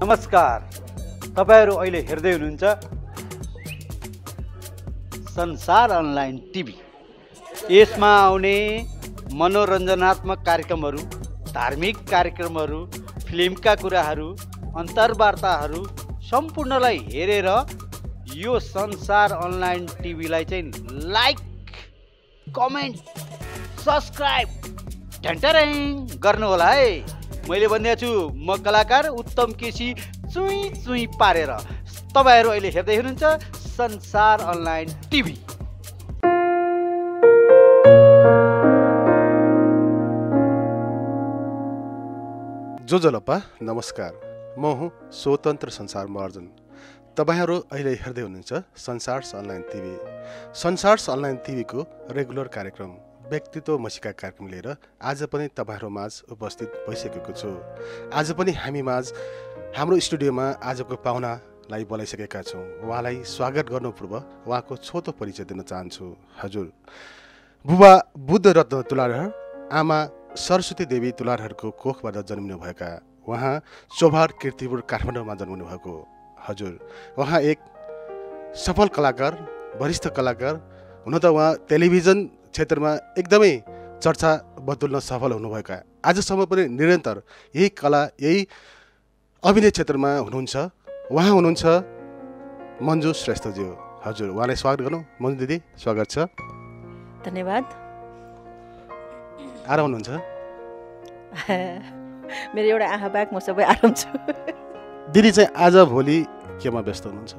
नमस्कार, तपाईहरु अहिले हेर्दै हुनुहुन्छ संसार अनलाइन टिभी। यसमा आउने मनोरञ्जनात्मक कार्यक्रमहरू, धार्मिक कार्यक्रमहरू, फिल्मका कुराहरू, अन्तर्वार्ताहरू सम्पूर्णलाई हेरेर यो संसार अनलाइन टिभीलाई चाहिँ लाइक, कमेन्ट, सब्स्क्राइब ढन्टरैं गर्नु होला है। मैले भन्दैछु म कलाकार उत्तम केसी चुई चुई पारेर। तपाईहरु अहिले हेर्दै हुनुहुन्छ संसार अनलाइन टिभी। जोजलप्पा नमस्कार, म हुँ स्वतन्त्र संसार मार्जन। तपाईहरु अहिले हेर्दै हुनुहुन्छ Sansar's online TV. Sansar's online टिभीको रेगुलर कार्यक्रम व्यक्तित्व मसिका कार्यक्रम लिएर आज पनि तपाईहरु माझ उपस्थित भइसकेको छु। आज पनि हामी माझ हाम्रो स्टुडियोमा आजको पाहुनालाई बोलाइसकेका छौँ। उहाँलाई स्वागत गर्नु पूर्व उहाँको छोटो परिचय दिन चाहन्छु। हजुर, बुबा बुद्ध रत्न तुलाधर, आमा सरस्वती देवी तुलाधरको कोखबाट जन्मिनुभएका उहाँ चोभार कीर्तिपुर काठमाडौँमा जन्मिनु भएको। हजुर, उहाँ एक सफल कलाकार, वरिष्ठ कलाकार हुन त उहाँ टेलिभिजन क्षेत्रमा एकदमै चर्चा बटुल्न सफल हुनुभएका, आजसम्म पनि निरन्तर यही कला, यही अभिनय क्षेत्रमा हुनुहुन्छ। उहाँ हुनुहुन्छ मन्जु श्रेष्ठज्यू। हजुर, उहाँलाई स्वागत गर्नु। मन्जु दिदी, स्वागत छ। धन्यवाद। आराम हुनुहुन्छ? मेरो एउटा आँखा बाहेक म सबै आराम छु। दिदी चाहिँ आज भोलि केमा व्यस्त हुनुहुन्छ?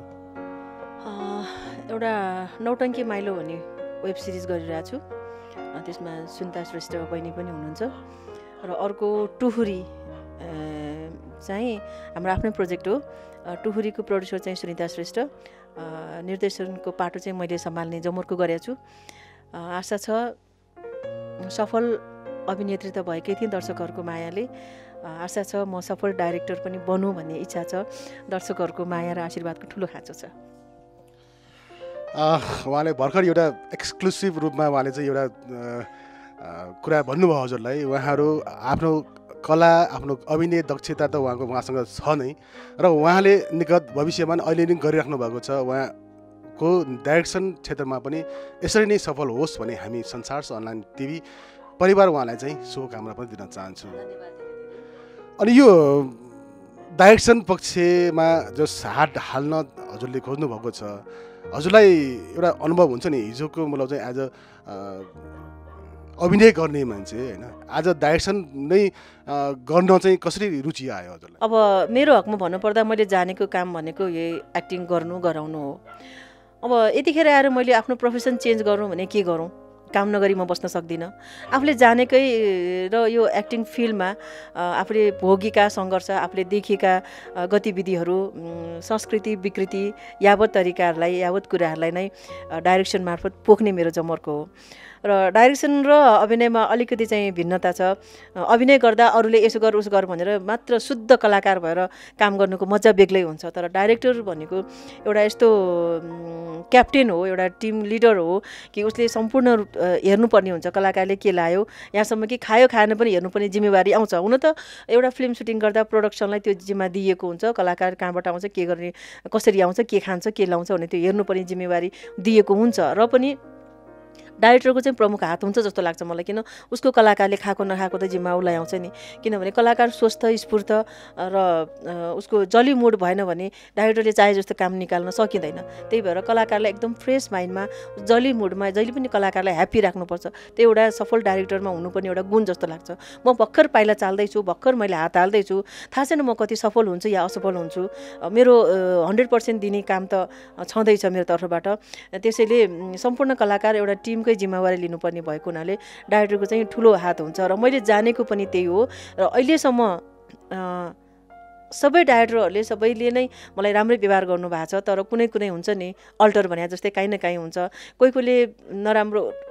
एउटा नौटङ्की माइलो भन्ने वेब सिरिज गरिरहेको छु। त्यसमा सुनिता श्रेष्ठ बहिनी पनि हुनुहुन्छ र अर्को टुहुरी चाहिँ हाम्रो आफ्नै प्रोजेक्ट हो। टुहुरीको प्रोड्युसर चाहिँ सुनिता श्रेष्ठ, निर्देशनको पाटो चाहिँ मैले सम्हाल्ने जमर्को गरेको छु। आशा छ सफल अभिनेत्री त भएकै थिएँ दर्शकहरूको मायाले। आशा छ म सफल डाइरेक्टर पनि बनौँ भन्ने इच्छा छ। दर्शकहरूको माया र आशीर्वादको ठुलो खाँचो छ। उहाँले भर्खर एउटा एक्सक्लुसिभ रूपमा उहाँले चाहिँ एउटा कुरा भन्नुभयो हजुरलाई। उहाँहरू आफ्नो कला, आफ्नो अभिनय दक्षता त उहाँसँग छ नै, र उहाँले निकट भविष्यमा अहिले नै गरिराख्नु भएको छ। उहाँको डाइरेक्सन क्षेत्रमा पनि यसरी नै सफल होस् भने हामी संसार्स अनलाइन टिभी परिवार उहाँलाई चाहिँ शुभकामना पनि दिन चाहन्छु। अनि यो डाइरेक्सन पक्षमा जो हात हाल्न हजुरले खोज्नु भएको छ, हजुरलाई एउटा अनुभव हुन्छ नि, हिजोको मतलब चाहिँ आज अभिनय गर्ने मान्छे होइन, आज डाइरेक्सन नै गर्न चाहिँ कसरी रुचि आयो हजुरलाई? अब मेरो हकमा भन्नुपर्दा मैले जानेको काम भनेको यही एक्टिङ गर्नु, गराउनु हो। अब यतिखेर आएर मैले आफ्नो प्रोफेसन चेन्ज गरौँ भने के गरौँ? काम नगरी म बस्न सक्दिनँ। आफूले जानेकै र यो एक्टिङ फिल्डमा आफूले भोगेका सङ्घर्ष, आफूले देखेका गतिविधिहरू, संस्कृति विकृति, यावत तरिकाहरूलाई, यावत कुराहरूलाई नै डाइरेक्सन मार्फत पोख्ने मेरो जमर्को हो। र डाइरेक्सन र अभिनयमा अलिकति चाहिँ भिन्नता छ। अभिनय गर्दा अरूले यसो गर उसो गर भनेर मात्र शुद्ध कलाकार भएर काम गर्नुको मजा बेग्लै हुन्छ। तर डाइरेक्टर भनेको एउटा यस्तो क्याप्टेन हो, एउटा टिम लिडर हो कि उसले सम्पूर्ण हेर्नुपर्ने हुन्छ। कलाकारले के लायो, यहाँसम्म कि खायो खाएन पनि हेर्नुपर्ने जिम्मेवारी आउँछ। हुन त एउटा फिल्म सुटिङ गर्दा प्रोडक्सनलाई त्यो जिम्मा दिएको हुन्छ। कलाकार कहाँबाट आउँछ, के गर्ने, कसरी आउँछ, के खान्छ, के लाउँछ भने त्यो हेर्नुपर्ने जिम्मेवारी दिएको हुन्छ। र पनि डाइरेक्टरको चाहिँ प्रमुख हात हुन्छ जस्तो लाग्छ मलाई। किन उसको कलाकारले खाएको नखाएको त जिम्मा उसलाई आउँछ नि। किनभने कलाकार स्वस्थ स्फूर्त र उसको जली मुड भएन भने डाइरेक्टरले चाहे जस्तो काम निकाल्न सकिँदैन। त्यही भएर कलाकारलाई एकदम फ्रेस माइन्डमा, जली मुडमा जहिले पनि कलाकारलाई ह्याप्पी राख्नुपर्छ। त्यो एउटा सफल डाइरेक्टरमा हुनुपर्ने एउटा गुण जस्तो लाग्छ। म भर्खर पाइला चाल्दैछु, भर्खर मैले हात हाल्दैछु, थाहा छैन म कति सफल हुन्छु या असफल हुन्छु। मेरो 100% दिने काम त छँदैछ मेरो तर्फबाट। त्यसैले सम्पूर्ण कलाकार एउटा टिमकै जिम्मेवारी लिनुपर्ने भएको हुनाले डाइरेक्टरको चाहिँ ठुलो हात हुन्छ। र मैले जानेको पनि त्यही हो। र अहिलेसम्म सबै डाइरेक्टरहरूले सबैले नै मलाई राम्रै व्यवहार गर्नुभएको छ। तर कुनै कुनै हुन्छ नि अल्टर भने जस्तै काहीँ न काहीँ हुन्छ। कोही कोहीले नराम्रो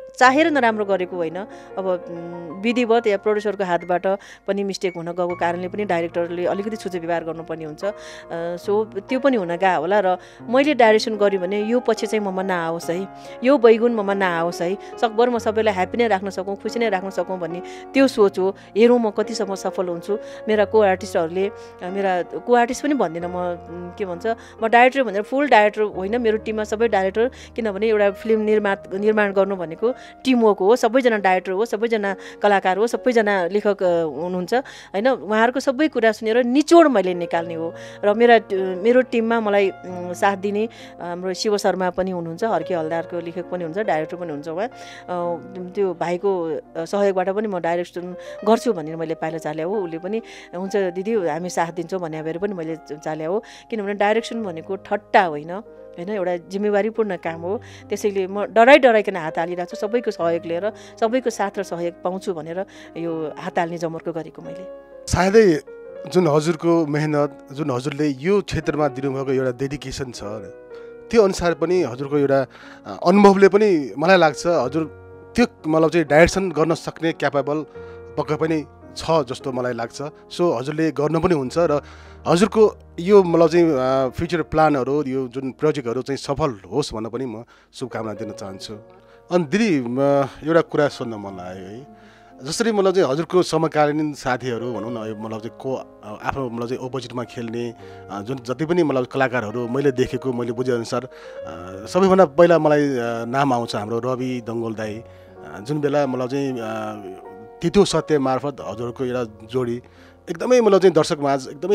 चाहेर नराम्रो गरेको होइन, अब विधिवत या प्रोड्युसरको हातबाट पनि मिस्टेक हुन गएको कारणले पनि डाइरेक्टरले अलिकति छुचो व्यवहार गर्नुपर्ने हुन्छ। सो त्यो पनि हुन गएको होला र मैले डाइरेक्सन गरेँ भने यो पछि चाहिँ ममा नआओस् है, यो बैगुन ममा नआओस् है, सकभर म सबैलाई ह्याप्पी नै राख्न सकौँ, खुसी नै राख्न सकौँ भन्ने त्यो सोच हो। हेरौँ म कतिसम्म सफल हुन्छु। मेरा को आर्टिस्टहरूले, मेरा को आर्टिस्ट पनि भन्दिनँ म, के भन्छ, म डाइरेक्टर भनेर फुल डाइरेक्टर होइन, मेरो टिममा सबै डाइरेक्टर, किनभने एउटा फिल्म निर्माण गर्नु भनेको टिमवर्क हो, सबैजना डाइरेक्टर हो, सबैजना कलाकार हो, सबैजना लेखक हुनुहुन्छ होइन। उहाँहरूको सबै कुरा सुनेर निचोड मैले निकाल्ने हो। र मेरो टिममा मलाई साथ दिने हाम्रो शिव शर्मा पनि हुनुहुन्छ, हर्के हलदारको लेखक पनि हुन्छ, डाइरेक्टर पनि हुन्छ। उहाँ त्यो भाइको सहयोगबाट पनि म डाइरेक्सन गर्छु भनेर मैले पाइला चाले हो। उसले पनि हुन्छ दिदी हामी साथ दिन्छौँ भन्ने भएर पनि मैले चाले हो। किनभने डाइरेक्सन भनेको ठट्टा होइन, एउटा जिम्मेवारीपूर्ण काम हो। त्यसैले म डराइकन हात हालिरहेको छु, सबैको सहयोग लिएर, सबैको साथ र सहयोग पाउँछु भनेर यो हात हाल्ने जमर्को गरेको मैले। सायदै जुन हजुरको मेहनत, जुन हजुरले यो क्षेत्रमा दिनुभएको एउटा डेडिकेसन छ, त्यो अनुसार पनि हजुरको एउटा अनुभवले पनि मलाई लाग्छ हजुर त्यो मतलब चाहिँ डाइरेक्सन गर्न सक्ने क्यापेबल पक्कै पनि छ जस्तो मलाई लाग्छ। सो हजुरले गर्नु पनि हुन्छ र हजुरको यो मतलब चाहिँ फ्युचर प्लानहरू, यो जुन प्रोजेक्टहरू चाहिँ सफल होस् भनेर पनि म शुभकामना दिन चाहन्छु। अनि दिदी एउटा कुरा सोध्न मन लाग्यो है, जसरी मतलब चाहिँ हजुरको समकालीन साथीहरू भनौँ न, मतलब चाहिँ को आफ्नो मतलब चाहिँ अपोजिटमा खेल्ने जुन जति पनि मतलब कलाकारहरू मैले देखेको, मैले बुझेअनुसार सबैभन्दा पहिला मलाई नाम आउँछ हाम्रो रवि दङ्गोल दाई, जुन बेला मतलब चाहिँ तितो सत्य मार्फत हजुरको एउटा जोडी एकदमै मतलब चाहिँ दर्शकमाझ एकदमै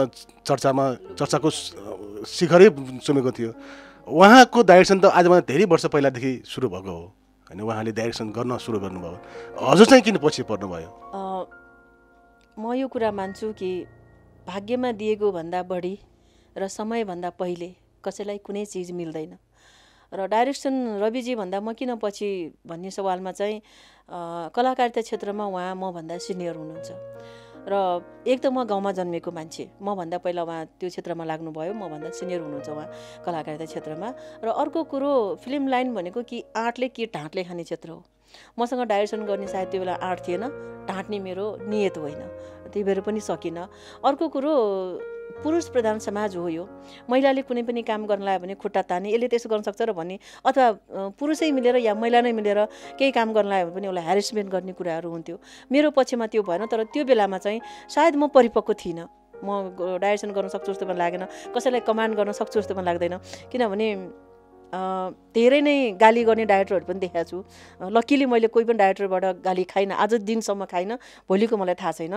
चर्चाको शिखरै चुमेको थियो। उहाँको डाइरेक्सन त आजभन्दा धेरै वर्ष पहिलादेखि सुरु भएको हो होइन, उहाँले डाइरेक्सन गर्न सुरु गर्नुभयो। हजुर चाहिँ किन पछि पर्नुभयो? म यो कुरा मान्छु कि भाग्यमा दिएको भन्दा बढी र समयभन्दा पहिले कसैलाई कुनै चिज मिल्दैन। र डाइरेक्सन रविजी भन्दा म किन पछि भन्ने सवालमा चाहिँ कलाकारिता क्षेत्रमा उहाँ मभन्दा सिनियर हुनुहुन्छ। र एक त म गाउँमा जन्मेको मान्छे, मभन्दा पहिला उहाँ त्यो क्षेत्रमा लाग्नुभयो, मभन्दा सिनियर हुनुहुन्छ उहाँ कलाकारिता क्षेत्रमा। र अर्को कुरो, फिल्म लाइन भनेको कि आँटले कि ढाँटले खाने क्षेत्र हो। मसँग डाइरेक्सन गर्ने सायद त्यो बेला आँट थिएन, ढाँट्ने मेरो नियत होइन, त्यही भएर पनि सकिनँ। अर्को कुरो, पुरुष प्रधान समाज हो यो। महिलाले कुनै पनि काम गर्न लाग्यो भने खुट्टा ताने, यसले त्यसो गर्न सक्छ र भन्ने, अथवा पुरुषै मिलेर या महिला नै मिलेर केही काम गर्न लाग्यो भने पनि उसलाई ह्यारेसमेन्ट गर्ने कुराहरू हुन्थ्यो। मेरो पक्षमा त्यो भएन, तर त्यो बेलामा चाहिँ सायद म परिपक्व थिइनँ। म डाइरेक्सन गर्न सक्छु जस्तो पनि लागेन, कसैलाई कमान्ड गर्न सक्छु जस्तो पनि लाग्दैन। किनभने धेरै नै गाली गर्ने डाइरेक्टरहरू पनि देखाएको छु। लक्किली मैले कोही पनि डाइरेक्टरबाट गाली खाइनँ, आज दिनसम्म खाइनँ, भोलिको मलाई थाहा छैन।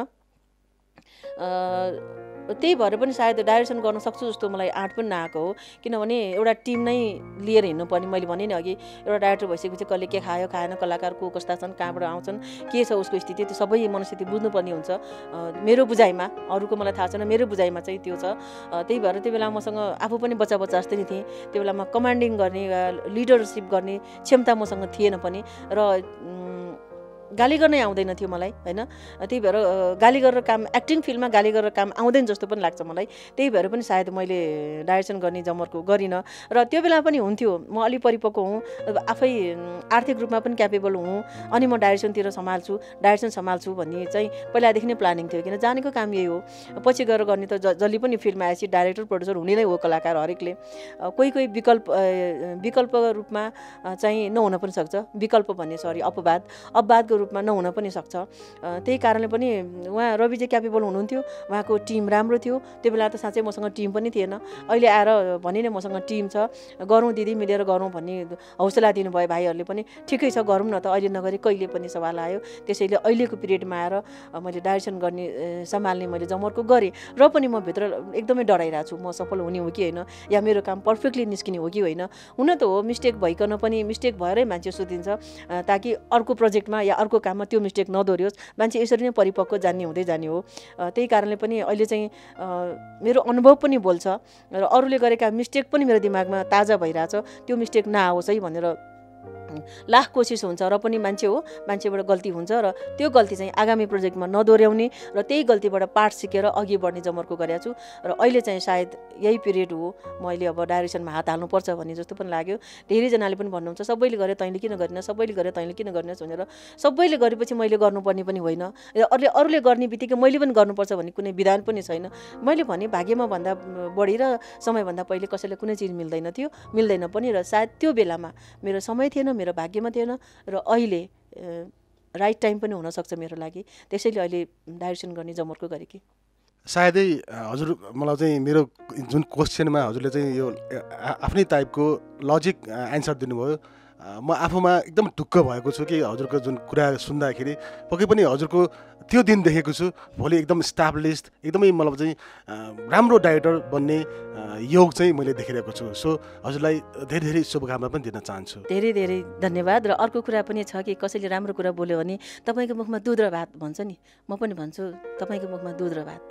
त्यही भएर पनि सायद डाइरेक्सन गर्न सक्छु जस्तो मलाई आँट पनि नआएको हो। किनभने एउटा टिम नै लिएर हिँड्नुपर्ने, मैले भने नि अघि, एउटा डाइरेक्टर भइसकेपछि कसले के खायो खाएन, कलाकार को कस्ता छन्, कहाँबाट आउँछन्, के छ उसको स्थिति, त्यो सबै मनस्थिति बुझ्नुपर्ने हुन्छ। मेरो बुझाइमा, अरूको मलाई थाहा छैन, मेरो बुझाइमा चाहिँ त्यो छ। त्यही भएर त्यो बेला मसँग आफू पनि बच्चा जस्तै नै थिएँ। त्यो बेलामा कमान्डिङ गर्ने, लिडरसिप गर्ने क्षमता मसँग थिएन पनि, र गाली गर्नै आउँदैन थियो मलाई होइन। त्यही भएर गाली गरेर काम, एक्टिङ फिल्डमा गाली गरेर काम आउँदैन जस्तो पनि लाग्छ मलाई। त्यही भएर पनि सायद मैले डाइरेक्सन गर्ने जमर्को गरिनँ। र त्यो बेला पनि हुन्थ्यो, म अलि परिपक्व हुँ, आफै आर्थिक रूपमा पनि क्यापेबल हुँ, अनि म डाइरेक्सनतिर डाइरेक्सन सम्हाल्छु भन्ने चाहिँ पहिलादेखि नै प्लानिङ थियो। किन जानेको काम यही हो, पछि गएर गर्ने त जसले पनि फिल्म आएपछि डाइरेक्टर प्रोड्युसर हुने नै हो कलाकार हरेकले। कोही विकल्प रूपमा चाहिँ नहुन पनि सक्छ, विकल्प भन्ने अपवादको रूपमा नहुन पनि सक्छ। त्यही कारणले पनि उहाँ रविजी क्यापेबल हुनुहुन्थ्यो, उहाँको टिम राम्रो थियो। त्यो बेला त साँच्चै मसँग टिम पनि थिएन। अहिले आएर भने नि मसँग टिम छ, गरौँ दिदी मिलेर गरौँ भन्ने हौसला दिनुभयो भाइहरूले पनि। ठिकै छ, गरौँ न त, अहिले नगरी कहिले पनि सवाल आयो। त्यसैले अहिलेको पिरियडमा आएर मैले डाइरेक्सन गर्ने सम्हाल्ने मैले जमर्को गरेँ। र पनि म भित्र एकदमै डराइरहेको छु, म सफल हुने हो कि होइन, या मेरो काम पर्फेक्टली निस्किने हो कि होइन। हुन त हो, मिस्टेक भइकन पनि मिस्टेक भएरै मान्छे सुतिन्छ, ताकि अर्को प्रोजेक्टमा या अर्को काममा त्यो मिस्टेक नदोहोरियोस्। मान्छे यसरी नै परिपक्व जान्ने हुँदै जाने हो। त्यही कारणले पनि अहिले चाहिँ मेरो अनुभव पनि बोल्छ, र अरूले गरेका मिस्टेक पनि मेरो दिमागमा ताजा भइरहेछ, त्यो मिस्टेक नआओस् है भनेर लाख कोसिस हुन्छ र पनि मान्छे हो, मान्छेबाट गल्ती हुन्छ र त्यो गल्ती चाहिँ आगामी प्रोजेक्टमा नदोर्याउने र त्यही गल्तीबाट पाठ सिकेर अघि बढ्ने जमर्को गरेको छु। र अहिले चाहिँ सायद यही पिरियड हो मैले अब डाइरेक्सनमा हात हाल्नुपर्छ भन्ने जस्तो पनि लाग्यो। धेरैजनाले पनि भन्नुहुन्छ सबैले गरे तैँले किन गरिन, सबैले गरे तैँले किन गरिनस् भनेर। सबैले गरेपछि मैले गर्नुपर्ने पनि होइन, अरूले गर्ने बित्तिकै मैले पनि गर्नुपर्छ भन्ने कुनै विधान पनि छैन। मैले भने भाग्यमा भन्दा बढी र समयभन्दा पहिले कसैलाई कुनै चिज मिल्दैन थियो, मिल्दैन पनि। र सायद त्यो बेलामा मेरो समय थिएन, मेरो भाग्यमा थिएन र अहिले राइट टाइम पनि हुनसक्छ मेरो लागि, त्यसैले अहिले डाइरेक्सन गर्ने जमर्को गरेकी। सायदै हजुर मलाई चाहिँ मेरो जुन क्वेसनमा हजुरले चाहिँ यो आफ्नै टाइपको लजिक एन्सर दिनुभयो। म आफूमा एकदम ढुक्क भएको छु कि हजुरको जुन कुरा सुन्दाखेरि पक्कै पनि हजुरको त्यो दिन देखेको छु भोलि एकदम इस्टाब्लिस्ड एकदमै मतलब चाहिँ राम्रो डाइरेक्टर बन्ने योग चाहिँ मैले देखिरहेको छु। सो हजुरलाई धेरै धेरै शुभकामना पनि दिन चाहन्छु। धेरै धेरै धन्यवाद। र अर्को कुरा पनि छ कि कसैले राम्रो कुरा बोल्यो भने तपाईँको मुखमा दुध र भात भन्छ नि, म पनि भन्छु तपाईँको मुखमा दुध र भात।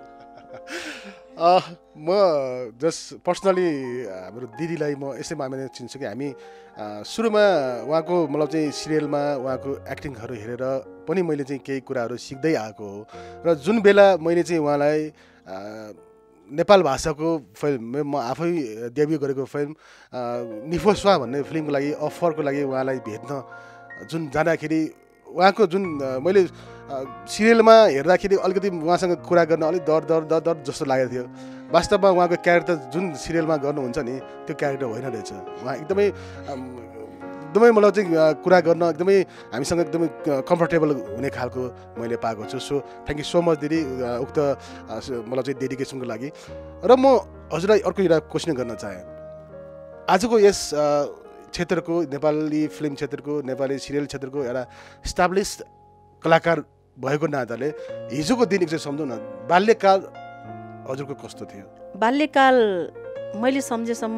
म जस्ट पर्सनली हाम्रो दिदीलाई म यसै मामेले चिन्छु कि हामी सुरुमा उहाँको मतलब चाहिँ सिरियलमा उहाँको एक्टिङहरू हेरेर पनि मैले चाहिँ केही कुराहरू सिक्दै आएको हो। र जुन बेला मैले चाहिँ उहाँलाई नेपाल भाषाको फिल्म म आफै डेब्यू गरेको फिल्म निफोस्वा भन्ने फिल्मको लागि अफरको लागि उहाँलाई भेट्न जुन जाँदाखेरि उहाँको जुन मैले सिरियलमा हेर्दाखेरि अलिकति उहाँसँग कुरा गर्न अलिक डर जस्तो लागेको थियो। वास्तवमा उहाँको क्यारेक्टर जुन सिरियलमा गर्नुहुन्छ नि त्यो क्यारेक्टर होइन रहेछ। उहाँ एकदमै मलाई चाहिँ कुरा गर्न एकदमै हामीसँग एकदमै कम्फर्टेबल हुने खालको मैले पाएको छु। So thank you so much दिदी उक्त मलाई चाहिँ डेडिकेसनको लागि। र म हजुरलाई अर्को एउटा क्वेसन गर्न चाहेँ। आजको यस क्षेत्रको नेपाली फिल्म क्षेत्रको नेपाली सिरियल क्षेत्रको एउटा इस्टाब्लिस कलाकार भएको नाताले हिजोको दिन एकचोटि सम्झौँ न, बाल्यकाल हजुरको कस्तो थियो? बाल्यकाल मैले सम्झेसम्म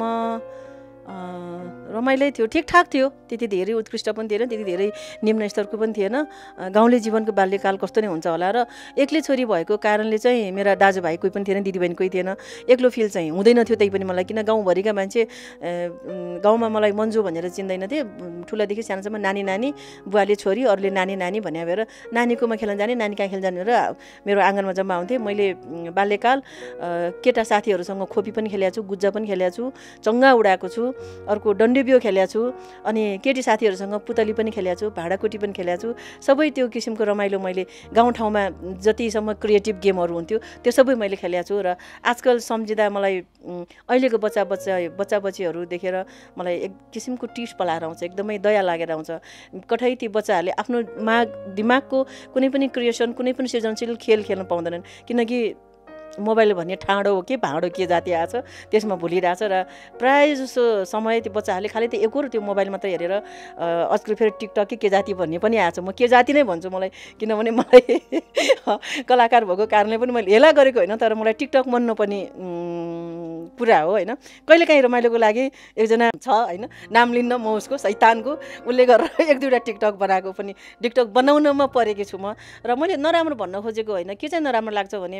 रमाइलो थियो, ठिकठाक थियो, त्यति धेरै उत्कृष्ट पनि थिएन, त्यति धेरै निम्न स्तरको पनि थिएन। गाउँले जीवनको बाल्यकाल कस्तो नै हुन्छ होला। र एक्लै छोरी भएको कारणले चाहिँ मेरा दाजुभाइ कोही पनि थिएन, दिदीबहिनी कोही थिएन, एक्लो फिल चाहिँ हुँदैन थियो। त्यही पनि मलाई किन गाउँभरिका मान्छे गाउँमा मलाई मन्जु भनेर चिन्दैन थिए, ठुलादेखि सानोसम्म नानी नानी, बुवाले छोरी, अरूले नानी नानी भन्ने भएर नानीकोमा खेल्न जाने, नानी कहाँ खेल्न जाने र मेरो आँगनमा जम्मा हुन्थेँ। मैले बाल्यकाल केटा साथीहरूसँग खोपी पनि खेलेको छु, गुज्जा पनि खेलेको छु, चङ्गा उडाएको छु, अर्को डन्डेबियो खेलेको छु, अनि केटी साथीहरूसँग पुतली पनि खेलेको छु, भाँडाकुटी पनि खेलेको छु। सबै त्यो किसिमको रमाइलो मैले गाउँठाउँमा जतिसम्म क्रिएटिभ गेमहरू हुन्थ्यो त्यो सबै मैले खेलेको छु। र आजकल सम्झिँदा मलाई अहिलेको बच्चाबच्चीहरू देखेर मलाई एक किसिमको टिस पलाएर आउँछ, एकदमै दया लागेर आउँछ। कठै ती बच्चाहरूले आफ्नो दिमागको कुनै पनि क्रिएसन, कुनै पनि सृजनशील खेल खेल्न पाउँदैनन्, किनकि मोबाइल भन्ने ठाडो हो कि भाँडो के जाति आएछ त्यसमा भुलिरहेछ। र प्रायः जसो समय त्यो बच्चाहरूले खालि त्यो एकहोरो त्यो मोबाइल मात्रै हेरेर आजकल फेरि टिकटक के जाति भन्ने पनि आएछ। म के जाति नै भन्छु मलाई, किनभने मलाई कलाकार भएको कारणले पनि मैले हेला गरेको होइन, तर मलाई टिकटक मन नपर्ने कुरा हो होइन। कहिलेकाहीँ रमाइलोको लागि एकजना छ होइन, नाम लिन्न म उसको, शैतानको, उसले गरेर एक दुईवटा टिकटक बनाएको पनि टिकटक बनाउनमा परेकी छु म। र मैले नराम्रो भन्न खोजेको होइन, के चाहिँ नराम्रो लाग्छ भने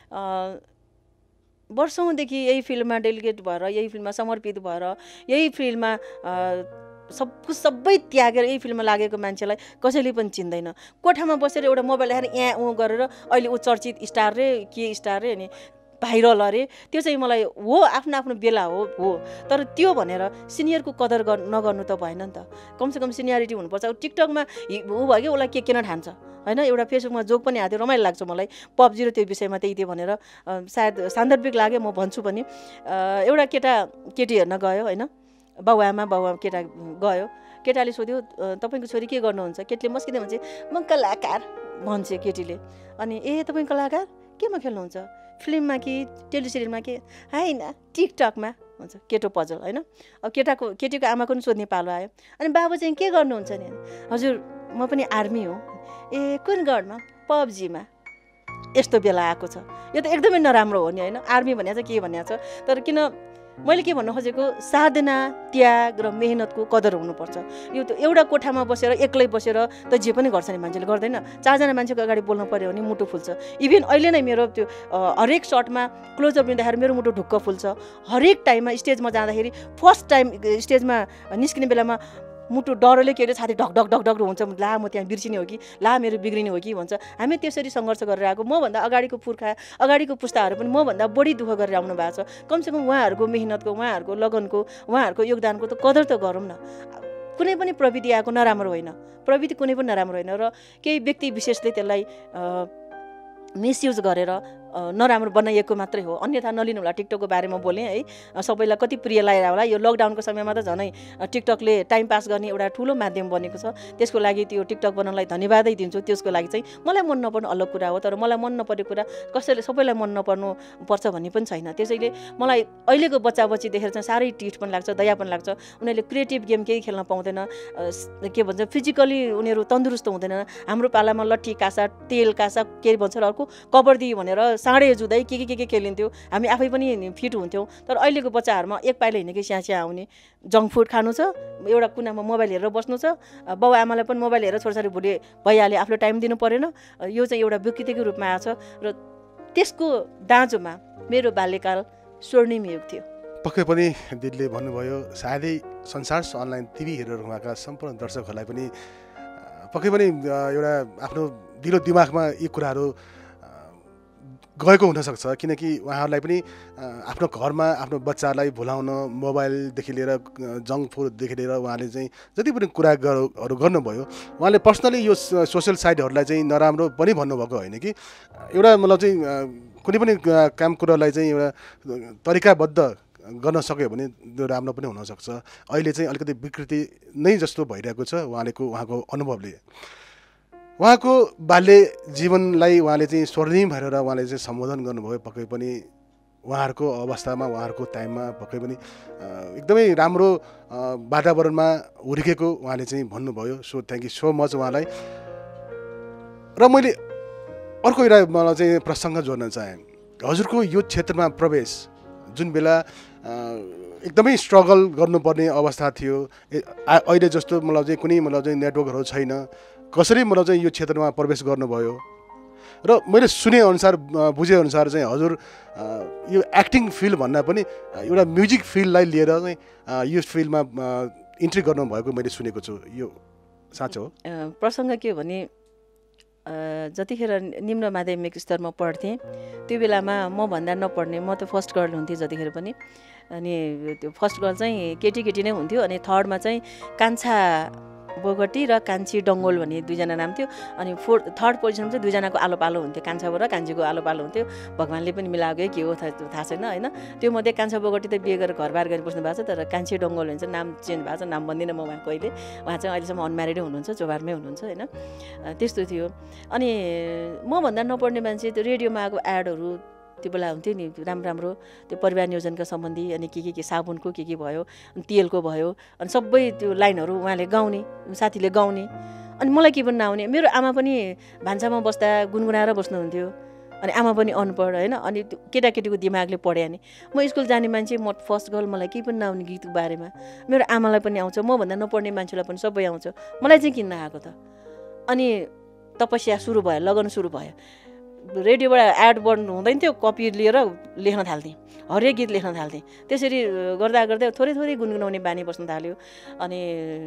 वर्षौँदेखि यही फिल्ममा डेलिगेट भएर, यही फिल्ममा समर्पित भएर, यही फिल्ममा सबै त्यागेर यही फिल्ममा लागेको मान्छेलाई कसैले पनि चिन्दैन। कोठामा बसेर एउटा मोबाइल हेरेर यहाँ गरेर अहिले ऊ चर्चित स्टार रे, के स्टार रे, अनि भाइरल अरे, त्यो चाहिँ मलाई हो, आफ्नो आफ्नो बेला हो। तर त्यो भनेर सिनियरको कदर नगर्नु त भएन नि त, कमसेकम सिनियरिटी हुनुपर्छ। अब टिकटकमा ऊ भयो कि उसलाई के किन ठान्छ होइन। एउटा फेसबुकमा जोक पनि आएको थियो, रमाइलो लाग्छ मलाई, पब्जी र त्यो विषयमा त्यही थियो भनेर सायद सान्दर्भिक लाग्यो, म भन्छु पनि। एउटा केटा केटी हेर्न गयो होइन, बाउआमा केटा गयो, केटाले सोध्यो तपाईँको छोरी के गर्नुहुन्छ? केटीले मस्किँदै भन्छ म कलाकार भन्छ केटीले। अनि तपाईँ कलाकार केमा खेल्नुहुन्छ? फिल्ममा कि टेलिसिरियलमा कि? होइन टिकटकमा भन्छ। केटो पजल होइन। अब केटीको आमाको पनि सोध्ने पालो आयो। अनि बाबु चाहिँ के गर्नुहुन्छ नि? हजुर म पनि आर्मी हो। कुन गढमा? पब्जीमा। यस्तो बेला आएको छ। यो त एकदमै नराम्रो हो नि होइन, आर्मी भनेको चाहिँ के भनेको छ। तर किन मैले के भन्न खोजेको, साधना, त्याग र मेहनतको कदर हुनुपर्छ। यो त एउटा कोठामा बसेर एक्लै बसेर त जे पनि गर्छ नि मान्छेले, गर्दैन। चारजना मान्छेको अगाडि बोल्नु पर्यो भने मुटु फुल्छ। इभन अहिले नै मेरो त्यो हरेक सर्टमा क्लोजअप लिँदाखेरि मेरो मुटु ढुक्क फुल्छ। हरेक टाइममा स्टेजमा जाँदाखेरि फर्स्ट टाइम स्टेजमा निस्किने बेलामा मुटु डरले के अरे छाती ढक ढक ढक ढक हुन्छ, ला म त्यहाँ बिर्सिने हो कि, ला मेरो बिग्रिने हो कि भन्छ। हामी त्यसरी सङ्घर्ष गरेर आएको। मभन्दा अगाडिको पुर्खा, अगाडिको पुस्ताहरू पनि मभन्दा बढी दुःख गरेर आउनु भएको छ। कमसेकम उहाँहरूको मेहनतको, उहाँहरूको लगनको, उहाँहरूको योगदानको त कदर त गरौँ न। कुनै पनि प्रविधि आएको नराम्रो होइन, प्रविधि कुनै पनि नराम्रो होइन, र केही व्यक्ति विशेषले त्यसलाई मिसयुज गरेर नराम्रो बनाइएको मात्रै हो, अन्यथा नलिनु होला। टिकटकको बारेमा बोलेँ है, सबैलाई कति प्रिय लागेर होला। यो लकडाउनको समयमा त झनै टिकटकले टाइम पास गर्ने एउटा ठुलो माध्यम बनेको छ। त्यसको लागि त्यो टिकटक बनाउनलाई धन्यवादै दिन्छु। त्यसको लागि चाहिँ मलाई मन नपर्नु अलग कुरा हो, तर मलाई मन नपरेको कुरा कसैले सबैलाई मन नपर्नु पर्छ भन्ने पनि छैन। त्यसैले मलाई अहिलेको बच्चा बच्ची देखेर चाहिँ साह्रै टिट पनि लाग्छ, दया पनि लाग्छ। उनीहरूले क्रिएटिभ गेम केही खेल्न पाउँदैन, के भन्छ फिजिकली उनीहरू तन्दुरुस्त हुँदैन। हाम्रो पालामा लट्ठी कासा, तेल कासा, के भन्छ अर्को कबड्डी भनेर साँडे जुधाइ के खेलिन्थ्यो। हामी आफै पनि फिट हुन्थ्यौँ। तर अहिलेको बच्चाहरूमा एक पाइला हिँडेकै स्याहाँ आउने, जङ्क फुड खानु छ, एउटा कुनामा मोबाइल हेरेर बस्नु छ। बाउ आमालाई पनि मोबाइल हेरेर छोराछोरी भोलि भइहाल्यो, आफूले टाइम दिनु परेन। यो चाहिँ एउटा विकृतिको रूपमा आएको छ, र त्यसको दाँजोमा मेरो बाल्यकाल स्वर्णिम युग थियो। पक्कै पनि दिदीले भन्नुभयो, सायदै संसार्स अनलाइन टिभी हेरिरहेका सम्पूर्ण दर्शकहरूलाई पनि पक्कै पनि एउटा आफ्नो दिलो दिमागमा यी कुराहरू गएको हुनसक्छ। किनकि उहाँहरूलाई पनि आफ्नो घरमा आफ्नो बच्चालाई भुलाउन, मोबाइलदेखि लिएर जङ्क फुडदेखि लिएर उहाँले चाहिँ जति पनि कुराहरू गर्नुभयो, उहाँले पर्सनली यो सोसियल साइटहरूलाई चाहिँ नराम्रो पनि भन्नुभएको होइन कि एउटा मतलब चाहिँ कुनै पनि काम कुरालाई चाहिँ एउटा तरिकाबद्ध गर्न सक्यो भने त्यो राम्रो पनि हुनसक्छ। अहिले चाहिँ अलिकति विकृति नै जस्तो भइरहेको छ उहाँको अनुभवले। उहाँको बाल्य जीवनलाई उहाँले चाहिँ स्वर्णिम भएर उहाँले चाहिँ सम्बोधन गर्नुभयो। पक्कै पनि उहाँहरूको अवस्थामा, उहाँहरूको टाइममा पक्कै पनि एकदमै राम्रो वातावरणमा हुर्केको उहाँले चाहिँ भन्नुभयो। So thank you so much उहाँलाई। र मैले अर्को एउटा मलाई चाहिँ प्रसङ्ग जोड्न चाहेँ। हजुरको यो क्षेत्रमा प्रवेश जुन बेला एकदमै स्ट्रगल गर्नुपर्ने अवस्था थियो, अहिले जस्तो मलाई चाहिँ कुनै मतलब चाहिँ नेटवर्कहरू छैन, कसरी मतलब चाहिँ यो क्षेत्रमा प्रवेश गर्नुभयो? र मैले सुनेअनुसार, बुझेअनुसार चाहिँ हजुर यो एक्टिङ फिल्ड भन्दा पनि एउटा म्युजिक फिल्डलाई लिएर चाहिँ यो फिल्डमा इन्ट्री गर्नुभएको मैले सुनेको छु। यो साँचो हो? प्रसङ्ग के हो भने, जतिखेर निम्न माध्यमिक स्तरमा पढ्थेँ त्यो बेलामा मभन्दा नपढ्ने, म त फर्स्ट गर्ल हुन्थेँ जतिखेर पनि। अनि त्यो फर्स्ट गर्ल चाहिँ केटी नै हुन्थ्यो। अनि थर्डमा चाहिँ कान्छा बोगटी र कान्छी डङ्गोल भन्ने दुईजना नाम थियो। अनि थर्ड पोजिसनमा चाहिँ दुईजनाको आलो पालो हुन्थ्यो, कान्छाको र कान्छीको आलो पालो हुन्थ्यो। भगवान्ले पनि मिलाएकै के हो थाहा छैन होइन। त्यो मध्ये कान्छा बोगटी त बिहे गरेर घरबार गरी बस्नु भएको छ, तर कान्छी डङ्गोल भन्छ नाम चेन्ज भएको छ। नाम भन्दिनँ म उहाँको अहिले, उहाँ चाहिँ अहिलेसम्म अनम्यारिडै हुनुहुन्छ, चोबारमै हुनुहुन्छ होइन। त्यस्तो थियो। अनि मभन्दा नपढ्ने मान्छे त्यो रेडियोमा आएको एडहरू त्यो बेला हुन्थ्यो नि, राम्रो त्यो परिवार नियोजनका सम्बन्धी, अनि के साबुनको के भयो, अनि तेलको भयो, अनि सबै त्यो लाइनहरू उहाँले गाउने, साथीले गाउने। अनि मलाई के पनि नआउने। मेरो आमा पनि भान्सामा बस्दा गुनगुनाएर बस्नुहुन्थ्यो, अनि आमा पनि अनपढ होइन। अनि त्यो केटाकेटीको दिमागले पढ्या नि। म स्कुल जाने मान्छे, म फर्स्ट गर्ल, मलाई केही पनि नआउने गीतको बारेमा। मेरो आमालाई पनि आउँछ, मभन्दा नपढ्ने मान्छेलाई पनि सबै आउँछ, मलाई चाहिँ किन नआएको त? अनि तपस्या सुरु भयो, लगन सुरु भयो। रेडियोबाट एड बन्द हुँदैन थियो, कपी लिएर लेख्न थाल्थेँ, हरेक गीत लेख्न थाल्थेँ। त्यसरी गर्दा थोरै गुनगुनाउने बानी बस्न थाल्यो। अनि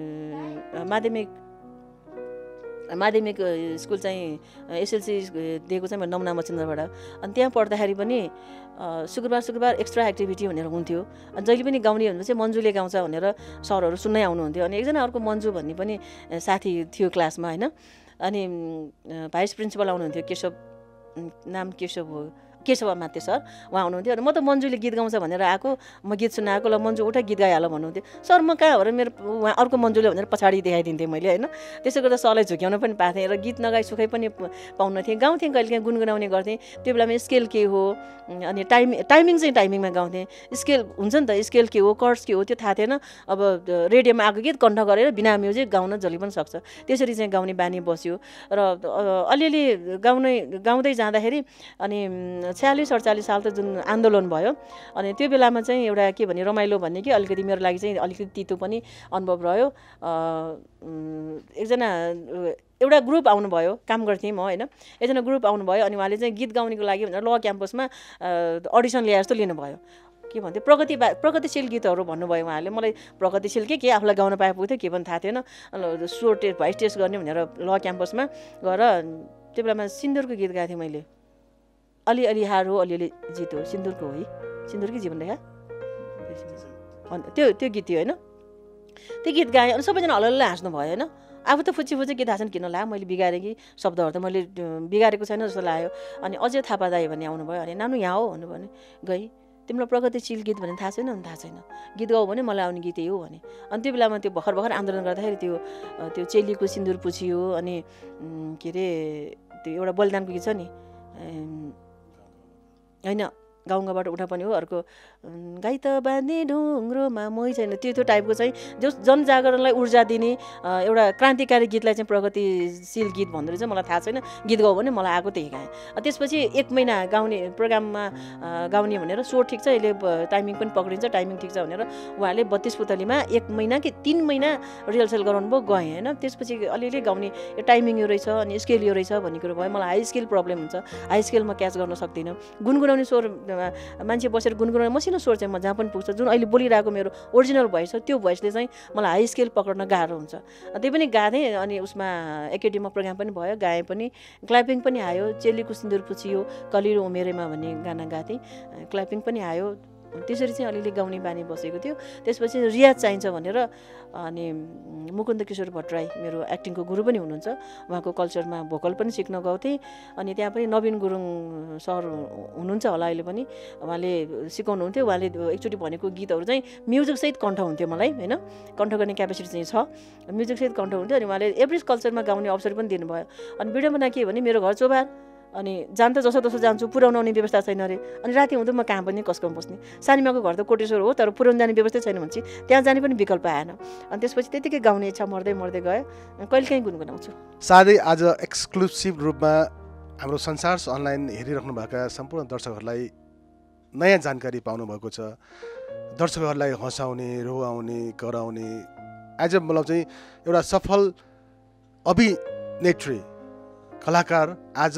माध्यमिक स्कुल चाहिँ एसएलसी दिएको चाहिँ नमुना मचिन्द्रबाट। अनि त्यहाँ पढ्दाखेरि पनि शुक्रबार एक्स्ट्रा एक्टिभिटी भनेर हुन्थ्यो। अनि जहिले पनि गाउने भनेपछि मन्जुले गाउँछ भनेर सरहरू सुन्नै आउनुहुन्थ्यो। अनि एकजना अर्को मन्जु भन्ने पनि साथी थियो क्लासमा होइन। अनि भाइस प्रिन्सिपल आउनुहुन्थ्यो, नाम केशव मात्य सर, उहाँ आउनुहुन्थ्यो। अनि म त मन्जुले गीत गाउँछ भनेर आएको, म गीत सुन्न आएको, ल मन्जु उठा गीत गाइहाल भन्नुहुन्थ्यो। सर म कहाँ हो र, मेरो उहाँ अर्को मन्जुले भनेर पछाडि देखाइदिन्थेँ मैले होइन। त्यसो गर्दा सरलाई झुक्याउन पनि पाएको थिएँ, र गीत नगाई सुखाइ पनि पाउन थिएँ। गाउँथेँ, कहिलेकाहीँ गुनगुनाउने गर्थेँ। त्यो बेलामा स्केल के हो, अनि टाइमिङ चाहिँ टाइमिङमा गाउँथेँ। स्केल हुन्छ नि त, स्केल के हो, कर्ड्स के हो त्यो थाहा थिएन। अब रेडियोमा आएको गीत कण्ठ गरेर बिना म्युजिक गाउन जसले पनि सक्छ, त्यसरी चाहिँ गाउने बानी बस्यो। र अलिअलि गाउँदै जाँदाखेरि अनि 46-48 साल त जुन आन्दोलन भयो, अनि त्यो बेलामा चाहिँ एउटा के भने रमाइलो भन्ने कि अलिकति मेरो लागि चाहिँ अलिकति तितो पनि अनुभव रह्यो। एउटा ग्रुप आउनुभयो, काम गर्थेँ म होइन। एकजना ग्रुप आउनुभयो, अनि उहाँले चाहिँ गीत गाउनेको लागि भनेर ल क्याम्पसमा अडिसन ल्याए जस्तो लिनुभयो। के भन्थ्यो प्रगतिशील गीतहरू भन्नुभयो उहाँहरूले। मलाई प्रगतिशील के आफूलाई गाउन पाए पुग्थ्यो के पनि थाहा थिएन। स्वर टेस्ट भोइस टेस्ट गर्ने भनेर ल क्याम्पसमा गएर त्यो बेलामा सिन्दुरको गीत गाएको थिएँ मैले। अलिअलि हार हो अलिअलि जित हो, सिन्दुरको हो है, सिन्दुरकै जीवन रेखा त्यो गीत थियो होइन। त्यो गीत गाएँ अनि सबैजना हल्लल्ल हाँस्नु भयो होइन। आफू त फुच्ची के थाहा छैन किन ला मैले बिगारेँ कि शब्दहरू त मैले बिगारेको छैन जस्तो लाग्यो। अनि अझै थापा दाई भन्ने आउनुभयो। अनि नानु यहाँ हो भन्नुभयो भने गई तिमीलाई प्रगतिशील गीत भने थाहा छैन भने थाहा छैन, गीत गाऊ भने मलाई आउने गीत यही हो भने। अनि त्यो बेलामा त्यो भर्खर आन्दोलन गर्दाखेरि त्यो चेलीको सिन्दुर पुछियो अनि के अरे त्यो एउटा बलिदानको गीत छ नि होइन, गाउँगाबाट उठा पनि हो, अर्को गाई त बाँध्ने ढुङ्ग्रोमा मै छैन, त्यो टाइपको चाहिँ जो जनजागरणलाई ऊर्जा दिने एउटा क्रान्तिकारी गीतलाई चाहिँ प्रगतिशील गीत भन्दो रहेछ। मलाई थाहा छैन, गीत गाउँ भने मलाई आएको त्यही गाएँ। त्यसपछि 1 महिना गाउने प्रोग्राममा गाउने भनेर स्वर ठिक छ यसले टाइमिङ पनि पक्रिन्छ, टाइमिङ ठिक छ भनेर उहाँले 32 पुतलीमा 1 महिना कि 3 महिना रिहर्सल गराउनु भयो, गएँ होइन। त्यसपछि अलिअलि गाउने यो टाइमिङ यो रहेछ अनि स्केल यो रहेछ भन्ने कुरो भयो। मलाई हाई स्केल प्रब्लम हुन्छ, हाई स्केल म क्याच गर्न सक्दिनँ। गुनगुनाउने स्वर मान्छे बसेर गुनगुनाउने मसिनो स्वर चाहिँ म जहाँ पनि पुग्छ, जुन अहिले बोलिरहेको मेरो ओरिजिनल भोइस छ त्यो भोइसले चाहिँ मलाई हाई स्केल पक्र्न गाह्रो हुन्छ। त्यही पनि गाएँ अनि उसमा एकेडेमीमा प्रोग्राम पनि भयो, गाएँ पनि, क्ल्यापिङ पनि आयो। चेलीको सिन्दुर पुछियो कलिलो उमेरेमा भन्ने गाना गाएको थिएँ, क्ल्यापिङ पनि आयो। त्यसरी चाहिँ अलिअलि गाउने बानी बसेको थियो। त्यसपछि रियाज चाहिन्छ भनेर अनि मुकुन्द किशोर भट्टराई मेरो एक्टिङको गुरु पनि हुनुहुन्छ, उहाँको कल्चरमा भोकल पनि सिक्न गएको थिएँ। अनि त्यहाँ पनि नवीन गुरुङ सर हुनुहुन्छ होला अहिले पनि, उहाँले सिकाउनुहुन्थ्यो। उहाँले एकचोटि भनेको गीतहरू चाहिँ म्युजिकसहित कण्ठ हुन्थ्यो मलाई होइन, कण्ठ गर्ने क्यापेसिटी चाहिँ छ, म्युजिकसहित कण्ठ हुन्थ्यो। अनि उहाँले एभरेज कल्चरमा गाउने अवसर पनि दिनुभयो। अनि विडम्बना के भने मेरो घर चोबार अनि जान त जसो तसो जान्छु, पुर्याउन आउने व्यवस्था छैन अरे। अनि राति हुँदा म कहाँ पनि कसको बस्ने, सानीमाको घर त कोटेश्वर हो तर पुर्याउन जाने व्यवस्था छैन भन्छ, त्यहाँ जाने पनि विकल्प आएन। अनि त्यसपछि त्यतिकै गाउने इच्छा मर्दै गयो, कहिलेकाहीँ गुनगुनाउँछु। साथै आज एक्सक्लुसिभ रूपमा हाम्रो संसार्स अनलाइन हेरिराख्नुभएका सम्पूर्ण दर्शकहरूलाई नयाँ जानकारी पाउनु भएको छ। दर्शकहरूलाई हँसाउने, रोआउने, कराउने, एज अ मतलब चाहिँ एउटा सफल अभिनेत्री कलाकार आज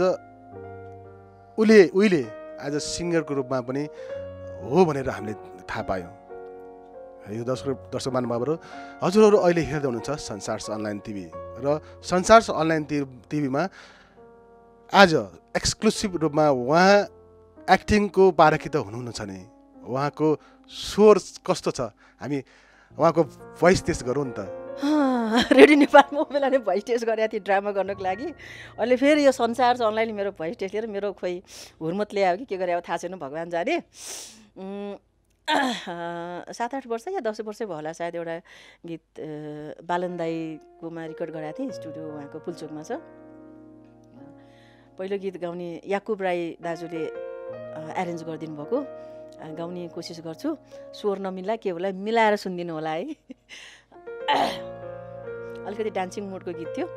उहिले एज अ सिङ्गरको रूपमा पनि हो भनेर हामीले थाहा पायौँ। यो दर्शक महानुभावहरू, हजुरहरू अहिले हेर्दै हुनुहुन्छ संसार्स अनलाइन टिभी र संसार्स अनलाइन टिभीमा आज एक्सक्लुसिभ रूपमा उहाँ एक्टिङको पारखी त हुनुहुन्न छ नि, उहाँको स्वर कस्तो छ हामी उहाँको भोइस टेस्ट गरौँ नि त। रेडियो नेपालमा बेला नै भोइस टेस्ट गरेको थिएँ ड्रामा गर्नको लागि। अहिले फेरि यो संसार अनलाइन मेरो भोइस टेस्ट लिएर मेरो खोइ हुर्मत ल्यायो कि के गरे अब थाहा छैन, भगवान् जाने। 7-8 वर्ष या 10 वर्षै भयो होला सायद एउटा गीत बालन दाईकोमा रेकर्ड गराएको थिएँ, स्टुडियो उहाँको पुल्चोकमा छ। पहिलो गीत गाउने याकुब राई दाजुले एरेन्ज गरिदिनु भएको, गाउने कोसिस गर्छु। स्वर नमिल्ला के होला मिलाएर सुनिदिनु होला है। अलिकति डान्सिङ मोडको गीत थियो।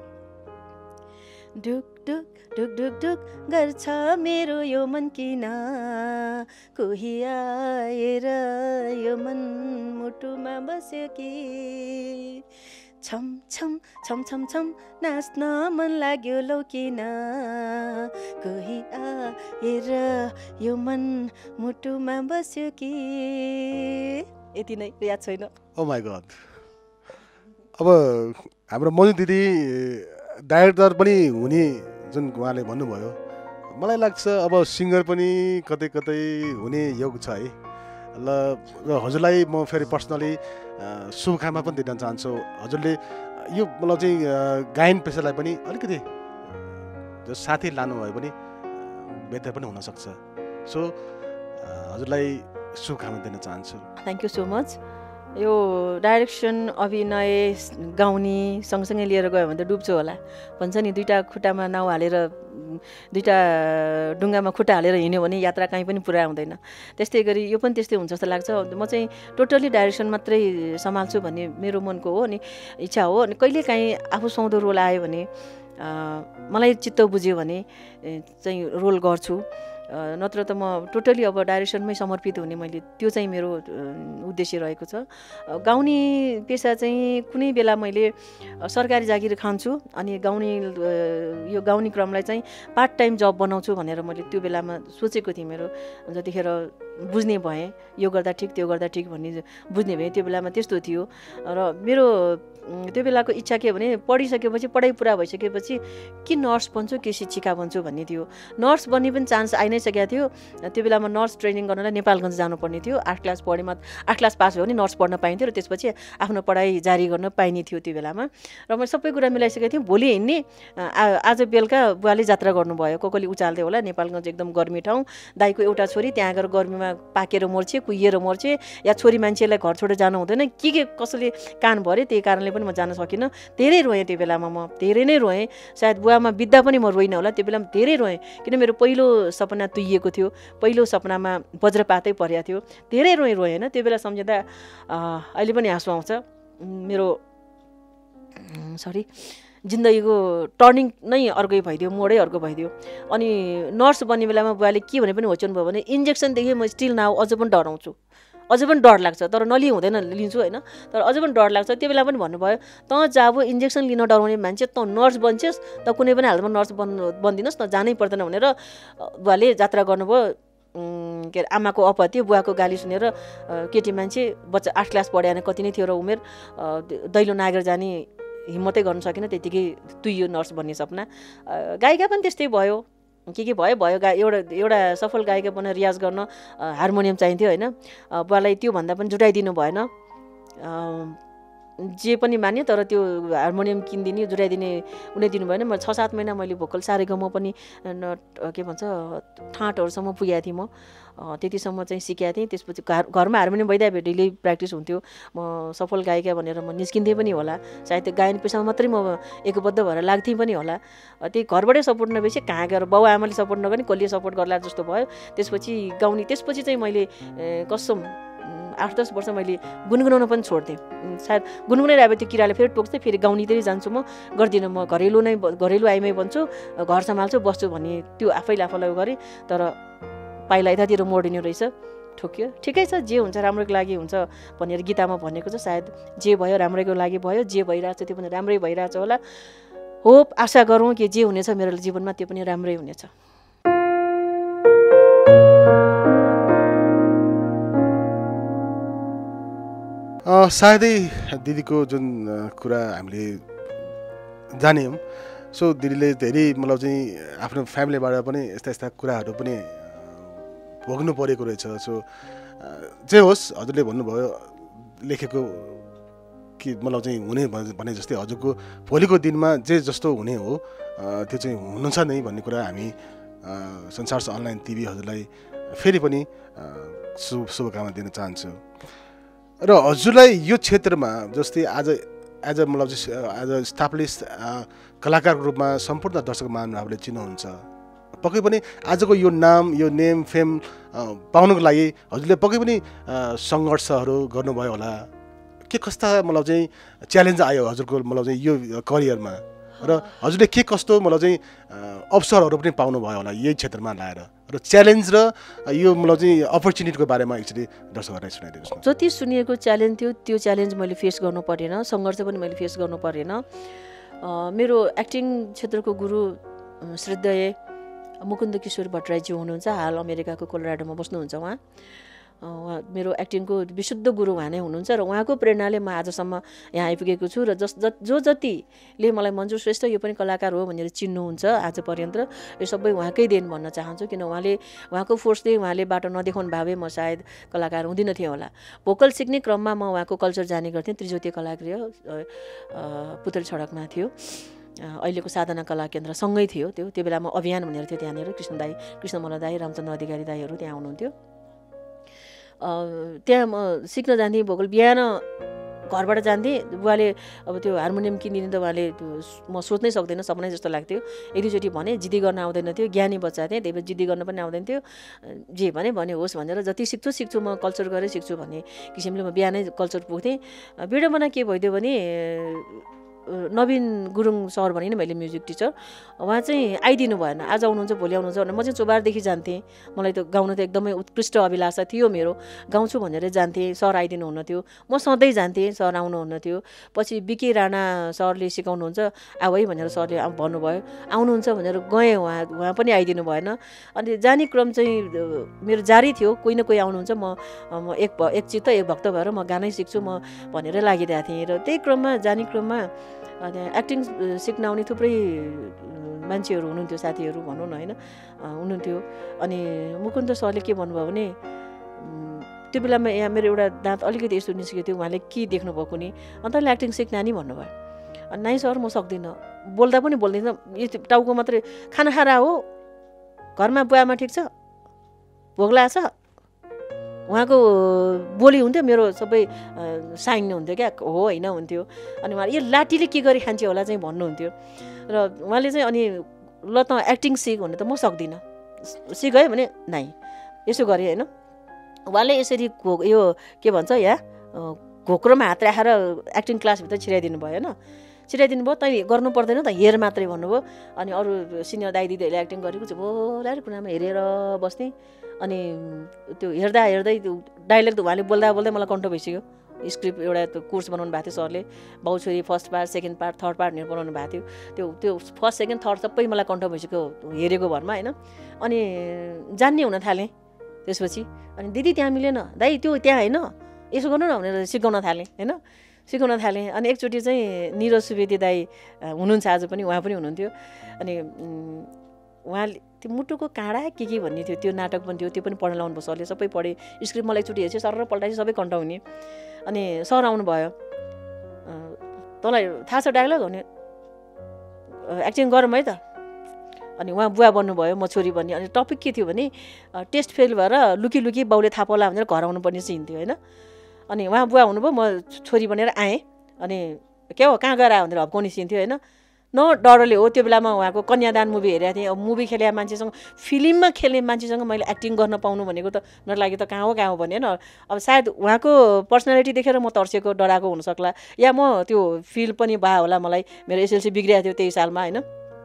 ढुक ढुक ढुक ढुक ढुक गर्छ मेरो यो मन किन, कोही आएर यो मन मुटुमा बस्यो कि, छम छम छम छम छम नाच्न मन लाग्यो लौ किन, कोही आएर यो मन मुटुमा बस्यो कि। यति नै, याद छैन। Oh my God. अब हाम्रो मन्जु दिदी डाइरेक्टर पनि हुने जुन उहाँले भन्नुभयो, मलाई लाग्छ अब सिङ्गर पनि कतै कतै हुने योग छ है ल। र हजुरलाई म फेरि पर्सनली शुभकामना पनि दिन चाहन्छु। हजुरले यो मतलब चाहिँ गायन पेसालाई पनि अलिकति जो साथी लानुभयो भने बेहतर पनि हुनसक्छ। सो हजुरलाई शुभकामना दिन चाहन्छु। Thank you so much. यो डाइरेक्सन, अभिनय, गाउने सँगसँगै लिएर गयो भने त डुब्छु होला भन्छ नि। दुईवटा खुट्टामा नाउ हालेर, दुईवटा डुङ्गामा खुट्टा हालेर हिँड्यो भने यात्रा कहीँ पनि पुरा हुँदैन। त्यस्तै गरी यो पनि त्यस्तै हुन्छ जस्तो लाग्छ। म चाहिँ टोटल्ली डाइरेक्सन मात्रै सम्हाल्छु भन्ने मेरो मनको हो अनि इच्छा हो। अनि कहिलेकाहीँ आफू सुहाउँदो रोल आयो भने, मलाई चित्त बुझ्यो भने चाहिँ रोल गर्छु, नत्र त म टोटली अब डाइरेक्सनमै समर्पित हुने, मैले त्यो चाहिँ मेरो उद्देश्य रहेको छ। गाउने पेसा चाहिँ कुनै बेला मैले सरकारी जागिर खान्छु अनि यो गाउने क्रमलाई चाहिँ पार्ट टाइम जब बनाउँछु भनेर मैले त्यो बेलामा सोचेको थिएँ। मेरो जतिखेर बुझ्ने भएँ, यो गर्दा ठिक त्यो गर्दा ठिक भन्ने बुझ्ने भएँ। त्यो बेलामा त्यस्तो थियो र मेरो त्यो बेलाको इच्छा के भने पढिसकेपछि पढाइ पुरा भइसकेपछि कि नर्स बन्छु कि शिक्षिका बन्छु भन्ने थियो। नर्स बन्ने पनि चान्स आइ नै सकेको थियो। त्यो बेलामा नर्स ट्रेनिङ गर्नलाई नेपालगञ्ज जानुपर्ने थियो। 8 क्लास पढेमा 8 क्लास पास भयो भने नर्स पढ्न पाइन्थ्यो र त्यसपछि आफ्नो पढाइ जारी गर्न पाइने थियो त्यो बेलामा। र मैले सबै कुरा मिलाइसकेको थिएँ। भोलि हिँड्ने आज बेलुका बुवाले जात्रा गर्नुभयो। कोही उचाल्दै होला। नेपालगञ्ज एकदम गर्मी ठाउँ। दाइको एउटा छोरी त्यहाँ गएर गर्मीमा पाकेर मर्छे, कुहिएर मर्छे, या छोरी मान्छेलाई घर छोडेर जानु हुँदैन के कसैले कान भरे। त्यही कारणले पनि म जान सकिनँ। धेरै रोएँ त्यो बेलामा। म धेरै नै रोएँ। सायद बुवामा बित्दा पनि म रोइनँ होला। त्यो बेलामा धेरै रोएँ किन मेरो पहिलो सपना तुइएको थियो। पहिलो सपनामा वज्रपातै परेको थियो। धेरै रोएँ होइन। त्यो बेला सम्झिँदा अहिले पनि हाँसो आउँछ। मेरो जिन्दगीको टर्निङ नै अर्कै भइदियो, मोडै अर्को भइदियो। अनि नर्स बन्ने बेलामा बुवाले के भने पनि होच्याउनु भयो भने इन्जेक्सनदेखि म स्टिल नाउ अझ पनि डराउँछु, अझै पनि डर लाग्छ। तर नलिइ हुँदैन, लिन्छु होइन। तर अझै पनि डर लाग्छ। त्यो बेला पनि भन्नुभयो तँ जाब इन्जेक्सन लिन डराउने मान्छे तँ नर्स बन्छेस्, त कुनै पनि हालतमा नर्स बन्दिनस्, त जानै पर्दैन भनेर बुवाले जात्रा गर्नुभयो। के अरे आमाको अपत्य बुवाको गाली सुनेर केटी मान्छे बच्चा 8 क्लास पढ्या कति नै थियो र उमेर दैलो नागेर जाने हिम्मतै गर्न सकिनँ। त्यतिकै तुइयो नर्स भन्ने सपना। गायिका पनि त्यस्तै भयो। के भयो एउटा सफल गायिका बनेर रियाज गर्न हार्मोनियम चाहिन्थ्यो होइन। बुवालाई त्यो भन्दा पनि जुटाइदिनु भएन। जे पनि मान्यो तर त्यो हार्मोनियम किनिदिने जुटाइदिने उनी दिनु भएन। म 6-7 महिना मैले भोकल सारेगामा पनि के भन्छ ठाँटहरूसम्म पुगेको थिएँ। म त्यतिसम्म चाहिँ सिकेको थिएँ। त्यसपछि घरमा हार्मोनियम बजाइदा डेली प्र्याक्टिस हुन्थ्यो। म सफल गायिका भनेर म निस्किन्थेँ पनि होला। सायद त्यो गायन पेसामा मात्रै म एकबद्ध भएर लाग्थेँ पनि होला। त्यही घरबाटै सपोर्ट नभएपछि कहाँ गएर बाउ आमाले सपोर्ट नगर्ने कसले सपोर्ट गर्ला जस्तो भयो। त्यसपछि गाउने त्यसपछि चाहिँ मैले कसम 8-10 वर्ष मैले गुनगुनाउन पनि छोड्थेँ। सायद गुनगुनाइरहेको त्यो किराले फेरि टोक्छ, फेरि गाउनेतिर जान्छु। म गर्दिनँ, म घरेलु आइमै बन्छु, घर सम्हाल्छु, बस्छु भन्ने त्यो आफैले आफूलाई गरेँ। तर पाइला यतातिर मोडिने रहेछ, ठोक्यो। ठिकै छ, जे हुन्छ राम्रोको लागि हुन्छ भनेर गीतामा भनेको छ। सायद जे भयो राम्रैको लागि भयो, जे भइरहेछ त्यो पनि राम्रै भइरहेछ होला। होप आशा गरौँ कि जे हुनेछ मेरो जीवनमा त्यो पनि राम्रै हुनेछ। सायदै दिदीको जुन कुरा हामीले जान्यौँ, सो दिदीले धेरै मतलब चाहिँ आफ्नो फ्यामिलीबाट पनि यस्ता कुराहरू पनि भोग्नु परेको रहेछ। सो जे होस्, हजुरले भन्नुभयो लेखेको कि मतलब चाहिँ हुने भने जस्तै हजुरको भोलिको दिनमा जे जस्तो हुने हो त्यो चाहिँ हुनुहुन्छ नै भन्ने कुरा हामी संसार्स अनलाइन टिभी हजुरलाई फेरि पनि शुभकामना दिन चाहन्छु। र हजुरलाई यो क्षेत्रमा जस्तै आज एज अ मतलब एज अ स्टाब्लिस कलाकारको रूपमा सम्पूर्ण दर्शक महानुभावले चिन्नुहुन्छ। पक्कै पनि आजको यो नाम, यो नेम फेम पाउनको लागि हजुरले पक्कै पनि सङ्घर्षहरू गर्नुभयो होला। के कस्ता मतलब चाहिँ च्यालेन्ज आयो हजुरको मतलब चाहिँ यो करियरमा, र हजुरले के कस्तो मतलब चाहिँ अवसरहरू पनि पाउनुभयो होला यही क्षेत्रमा लाएर, र च्यालेन्ज र यो मतलब चाहिँ अपर्च्युनिटीको बारेमा एकचोटि दर्शकहरूलाई सुनाइदिनुहोस् न। जति सुनिएको च्यालेन्ज थियो त्यो च्यालेन्ज मैले फेस गर्नु परेन, सङ्घर्ष पनि मैले फेस गर्नु परेन। मेरो एक्टिङ क्षेत्रको गुरु श्रद्धेय मुकुन्द किशोर भट्टराईजी हुनुहुन्छ। हाल अमेरिकाको कोलोराडोमा बस्नुहुन्छ। उहाँ मेरो एक्टिङको विशुद्ध गुरु उहाँ नै हुनुहुन्छ र उहाँको प्रेरणाले म आजसम्म यहाँ आइपुगेको छु। र जतिले मलाई मन्जु श्रेष्ठ यो पनि कलाकार हो भनेर चिन्नुहुन्छ आज पर्यन्त, यो सबै उहाँकै देन भन्न चाहन्छु। किन उहाँको फोर्सले उहाँले बाटो नदेखाउनु भए म सायद कलाकार हुँदिन थिएँ होला। भोकल सिक्ने क्रममा म उहाँको कल्चर जाने गर्थेँ। त्रिज्योति कलागृह पुतल सडकमा थियो। अहिलेको साधना कला केन्द्र सँगै थियो। त्यो बेलामा अभियान भनेर थियो त्यहाँनिर। कृष्णमल्ल दाई, रामचन्द्र अधिकारी दाईहरू त्यहाँ हुनुहुन्थ्यो। त्यहाँ म सिक्न जान्थेँ भोकल। बिहान घरबाट जान्थेँ। बुवाले अब त्यो हार्मोनियम किनिदिनु त उहाँले म सोच्नै सक्दैन, सपनै जस्तो लाग्थ्यो। एकचोटि भने जिद्दी गर्न आउँदैन थियो। ज्ञानी बच्चा थिएँ, त्यही भएर जिद्दी गर्न पनि आउँदैन थियो। जे भने होस् भनेर जति सिक्छु म कल्चर गरेर सिक्छु भन्ने किसिमले म बिहानै कल्चर पुग्थेँ। विडम्बना के भइदियो भने नवीन गुरुङ सर भने नि मैले म्युजिक टिचर, उहाँ चाहिँ आइदिनु भएन, आज आउनुहुन्छ भोलि आउनुहुन्छ भनेर म चाहिँ चोबारदेखि जान्थेँ। मलाई त गाउन त एकदमै उत्कृष्ट अभिलाषा थियो मेरो, गाउँछु भनेर जान्थेँ। सर आइदिनु हुन्न थियो, म सधैँ जान्थेँ, सर आउनुहुन्न थियो। पछि बिके राणा सरले सिकाउनुहुन्छ, आऊ है भनेर सरले भन्नुभयो, आउनुहुन्छ भनेर गएँ। उहाँ पनि आइदिनु भएन। अनि जाने क्रम चाहिँ मेरो जारी थियो, कोही न कोही आउनुहुन्छ, म एक चित्त एक भक्त भएर म गानै सिक्छु म भनेर लागिरहेको थिएँ। र त्यही क्रममा जाने क्रममा एक्टिङ सिक्न आउने थुप्रै मान्छेहरू हुनुहुन्थ्यो, साथीहरू भनौँ न होइन, हुनुहुन्थ्यो। अनि मुकुन्द सरले के भन्नुभयो भने, त्यो बेलामा यहाँ मेरो एउटा दाँत अलिकति यस्तो निस्केको थियो, उहाँले के देख्नुभएको नि, अन्त एक्टिङ सिक्न नि भन्नुभयो। अनि नाइ सर म सक्दिनँ, बोल्दा पनि बोल्दिनँ, यो टाउको मात्रै खाना खाएर हो, घरमा बुवामा ठिक छ, भोग लाग्छ। उहाँको बोली हुन्थ्यो, मेरो सबै साइङ हुन्थ्यो क्या, हो होइन हुन्थ्यो। अनि उहाँले यो लाठीले के गरी खान्छ होला चाहिँ भन्नुहुन्थ्यो। र उहाँले चाहिँ अनि ल त एक्टिङ सिक भने त म सक्दिनँ, सिक है भने नाइ, यसो गरेँ होइन। उहाँले यसरी यो के भन्छ यहाँ घोक्रोमा हात राखेर एक्टिङ क्लासभित्र छिराइदिनु भयो होइन, छिराइदिनु भयो। तैँले गर्नु पर्दैन त, हेर मात्रै भन्नुभयो। अनि अरू सिनियर दाइ दिदीहरूले एक्टिङ गरेको चाहिँ बोलाएर कुरामा हेरेर बस्ने। अनि त्यो हेर्दा हेर्दै त्यो डाइलग त उहाँले बोल्दा बोल्दै मलाई कन्ठ भइसक्यो। स्क्रिप्ट एउटा त्यो कोर्स बनाउनु भएको थियो सरले, बाउछोरी first part, second part, third part बनाउनु भएको थियो। त्यो फर्स्ट सेकेन्ड थर्ड सबै मलाई कन्ठ भइसक्यो हेरेको भरमा होइन। अनि जान्ने हुन थालेँ त्यसपछि। अनि दिदी त्यहाँ मिलेन, दाइ त्यो त्यहाँ होइन, यसो गर्नु न भनेर सिकाउन थालेँ होइन, सिकाउन थालेँ। अनि एकचोटि चाहिँ निरज सुवेदी दाइ हुनुहुन्छ आज पनि, उहाँ पनि हुनुहुन्थ्यो। अनि उहाँले त्यो मुटुको काँडा के भन्ने थियो, त्यो नाटक पनि थियो, त्यो पनि पढ्न लाउनु भयो सरले। सबै पढेँ, स्क्रिप्ट मलाई एकचोटि हेर्छु सर र पल्टाएपछि सबै कन्ठ हुने। अनि सर आउनुभयो, तँलाई थाहा छ डायलग भने एक्टिङ गरौँ है त। अनि उहाँ बुवा बन्नुभयो, म छोरी बन्ने। अनि टपिक के थियो भने टेस्ट फेल भएर लुकी लुकी बाउले थाहा पाउला भनेर घर आउनु पर्ने सिन थियो होइन। अनि उहाँ बुवा हुनुभयो, म छोरी बनेर आएँ। अनि के हो कहाँ गएर भनेर हप्काउने सिन थियो होइन। न डरले हो, त्यो बेलामा उहाँको कन्यादान मुभी हेरेको थिएँ। अब मुभी खेले मान्छेसँग, फिल्ममा खेल्ने मान्छेसँग मैले एक्टिङ गर्न पाउनु भनेको त मेरो लागि त कहाँ हो भने होइन। अब सायद उहाँको पर्सनालिटी देखेर म तर्सेको डराएको हुनसक्ला, या म त्यो फिल पनि भयो होला मलाई। मेरो एसएलसी बिग्रिएको थियो त्यही सालमा होइन,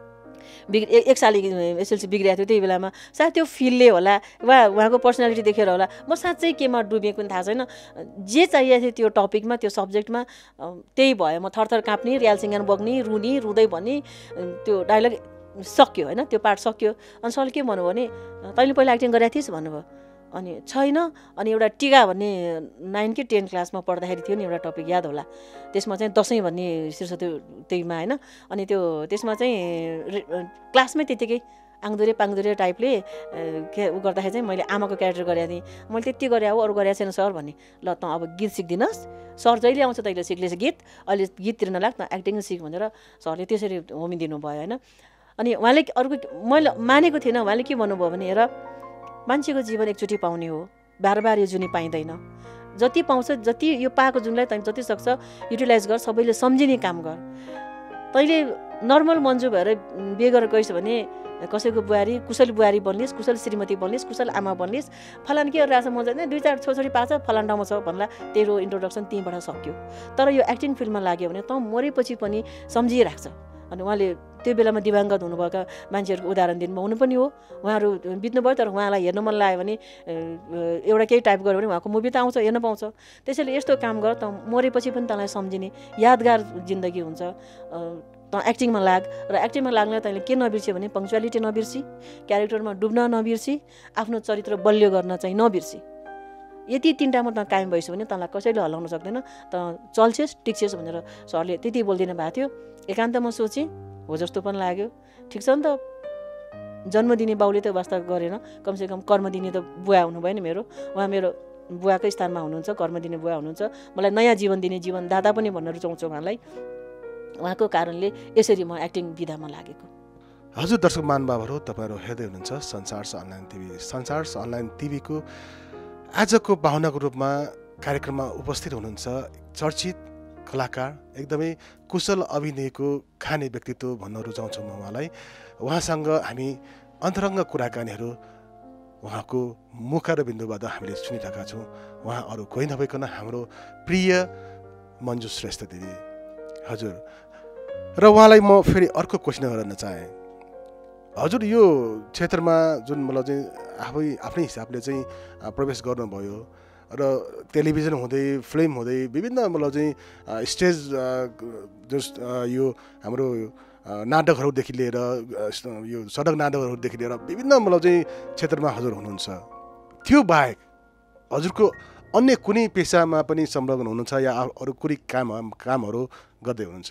एक साल एसएलसी बिग्रिएको थियो त्यही बेलामा, सायद त्यो फिलले होला वा उहाँको पर्सनालिटी देखेर होला। म साँच्चै केमा डुबेको पनि थाहा छैन, जे चाहिएको थियो त्यो टपिकमा, त्यो सब्जेक्टमा त्यही भयो। म थरथर काँप्ने, रियाल सिङ्गान बग्ने, रुने, रुँदै भन्ने। त्यो डायलग सक्यो होइन, त्यो पार्ट सक्यो। अनि सरले के भन्नुभयो भने, तैँले पहिला एक्टिङ गरेको थिइस् भन्नुभयो। अनि छैन। अनि एउटा टिका भन्ने 9 कि 10 क्लासमा पढ्दाखेरि थियो नि एउटा टपिक, याद होला, त्यसमा चाहिँ दसैँ भन्ने शीर्षक थियो त्यहीमा होइन। अनि त्यो त्यसमा चाहिँ क्लासमै त्यतिकै आङदुरे पाङदुरे टाइपले उ गर्दाखेरि चाहिँ मैले आमाको क्यारेक्टर गरेको थिएँ। मैले त्यति गरे हो, अरू गरेको छैन सर भन्ने। ल त अब गीत सिक्दिनस्, सर जहिले आउँछ तैँले सिक्लेछ गीत, अहिले गीततिर नलाग त, एक्टिङ सिक भनेर सरले त्यसरी होमिदिनु भयो होइन। अनि उहाँले अर्को मैले मानेको थिएन, उहाँले के भन्नुभयो भने, हेर मान्छेको जीवन एकचोटि पाउने हो, बार बार यो जुनी पाइँदैन। जति पाउँछ, जति यो पाएको जुनलाई तैँले जति सक्छ युटिलाइज गर, सबैले सम्झिने काम गर। तैँले नर्मल मन्जु भएर बिहे गरेर गइस् भने कसैको बुहारी, कुशल बुहारी बन्लिस्, कुशल श्रीमती बन्लिस्, कुशल आमा बन्लिस्, फलान के गरिरहेछ मजा नै 2-4 छोरी पाछ, फलान ठाउँमा छ भन्ला, तेरो इन्ट्रोडक्सन त्यहीँबाट सक्यो। तर यो एक्टिङ फिल्डमा लाग्यो भने त मरेपछि पनि सम्झिराख्छ। अनि उहाँले त्यो बेलामा दिवाङ्गत हुनुभएका मान्छेहरूको उदाहरण दिनुभयो, हुनु पनि हो, उहाँहरू बित्नुभयो। तर उहाँलाई हेर्न मन लाग्यो भने एउटा केही टाइप गर्यो भने उहाँको मुभी त आउँछ, हेर्न पाउँछ। त्यसैले यस्तो काम गर, त मरेपछि पनि तँलाई सम्झिने यादगार जिन्दगी हुन्छ। त एक्टिङमा लाग, र एक्टिङमा लाग्न तैँले के नबिर्स्यो भने पङ्क्चुअलिटी नबिर्सी, क्यारेक्टरमा डुब्न नबिर्सी, आफ्नो चरित्र बलियो गर्न चाहिँ नबिर्सी। यति तिनवटामा त कायम भइस् भने तँलाई कसैले हल्लाउन सक्दैन, त चल्छेस् टिक्छेस् भनेर सरले त्यति बोलिदिनु भएको थियो। एकान्तमा सोचेँ, हो जस्तो पनि लाग्यो। ठिक छ नि त, जन्म दिने बाउले त वास्ता गरेन, कमसेकम कर्म दिने त बुवा हुनुभयो नि मेरो। उहाँ मेरो बुवाकै स्थानमा हुनुहुन्छ, कर्म दिने बुवा हुनुहुन्छ। मलाई नयाँ जीवन दिने जीवनदाता पनि भन्न रुचाउँछु उहाँलाई। उहाँको कारणले यसरी म एक्टिङ विधामा लागेको। हजुर दर्शक महानुभावहरू, तपाईँहरू हेर्दै हुनुहुन्छ Sansar's online TV. Sansar's online टिभीको आजको पाहुनाको रूपमा कार्यक्रममा उपस्थित हुनुहुन्छ चर्चित कलाकार, एकदमै कुशल अभिनयको खाने व्यक्तित्व भन्न रुचाउँछौँ म उहाँलाई। उहाँसँग हामी अन्तरङ्ग कुराकानीहरू उहाँको मुख र बिन्दुबाट हामीले सुनिरहेका छौँ। उहाँ अरू कोही नभइकन हाम्रो प्रिय मन्जु श्रेष्ठ दिदी। हजुर र उहाँलाई म फेरि अर्को क्वेसन गर्न चाहेँ। हजुर यो क्षेत्रमा जुन मतलब चाहिँ आफ्नै हिसाबले चाहिँ प्रवेश गर्नुभयो र टेलिभिजन हुँदै फिल्म हुँदै विभिन्न मतलब चाहिँ स्टेज यो हाम्रो नाटकहरूदेखि लिएर यो सडक नाटकहरूदेखि लिएर विभिन्न मतलब चाहिँ क्षेत्रमा हजुर हुनुहुन्छ। त्यो बाहेक हजुरको अन्य कुनै पेसामा पनि संलग्न हुनुहुन्छ या अरू कुनै कामहरू गर्दै हुनुहुन्छ?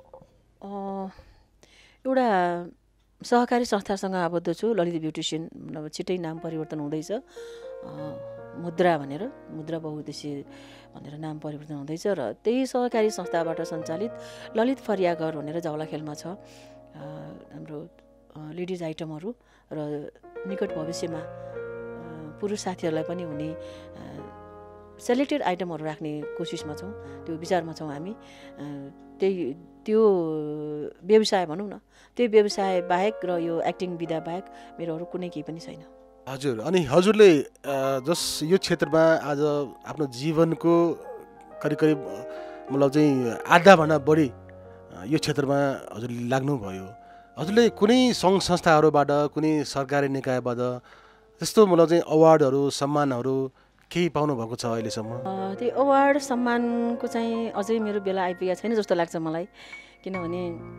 एउटा सहकारी संस्थासँग आबद्ध छु, ललित ब्युटिसियन। अब छिट्टै नाम परिवर्तन हुँदैछ, मुद्रा बहुउद्देश्य भनेर नाम परिवर्तन हुँदैछ र त्यही सहकारी संस्थाबाट सञ्चालित ललित फरियाघर भनेर जावलाखेलमा छ हाम्रो लेडिज आइटमहरू र निकट भविष्यमा पुरुष साथीहरूलाई पनि हुने सेलेक्टेड आइटमहरू राख्ने कोसिसमा छौँ, त्यो विचारमा छौँ हामी। त्यो व्यवसाय भनौँ न, त्यो व्यवसाय बाहेक र यो एक्टिङ विधा बाहेक मेरो अरू कुनै केही पनि छैन। हजुर, अनि हजुरले यो क्षेत्रमा आज आफ्नो जीवनको करिब मतलब चाहिँ आधाभन्दा बढी यो क्षेत्रमा हजुरले लाग्नुभयो। हजुरले कुनै सङ्घ संस्थाहरूबाट कुनै सरकारी निकायबाट त्यस्तो मतलब चाहिँ अवार्डहरू सम्मानहरू केही पाउनु भएको छ अहिलेसम्म? त्यो अवार्ड सम्मानको चाहिँ अझै मेरो बेला आइपुगेको छैन जस्तो लाग्छ मलाई, किनभने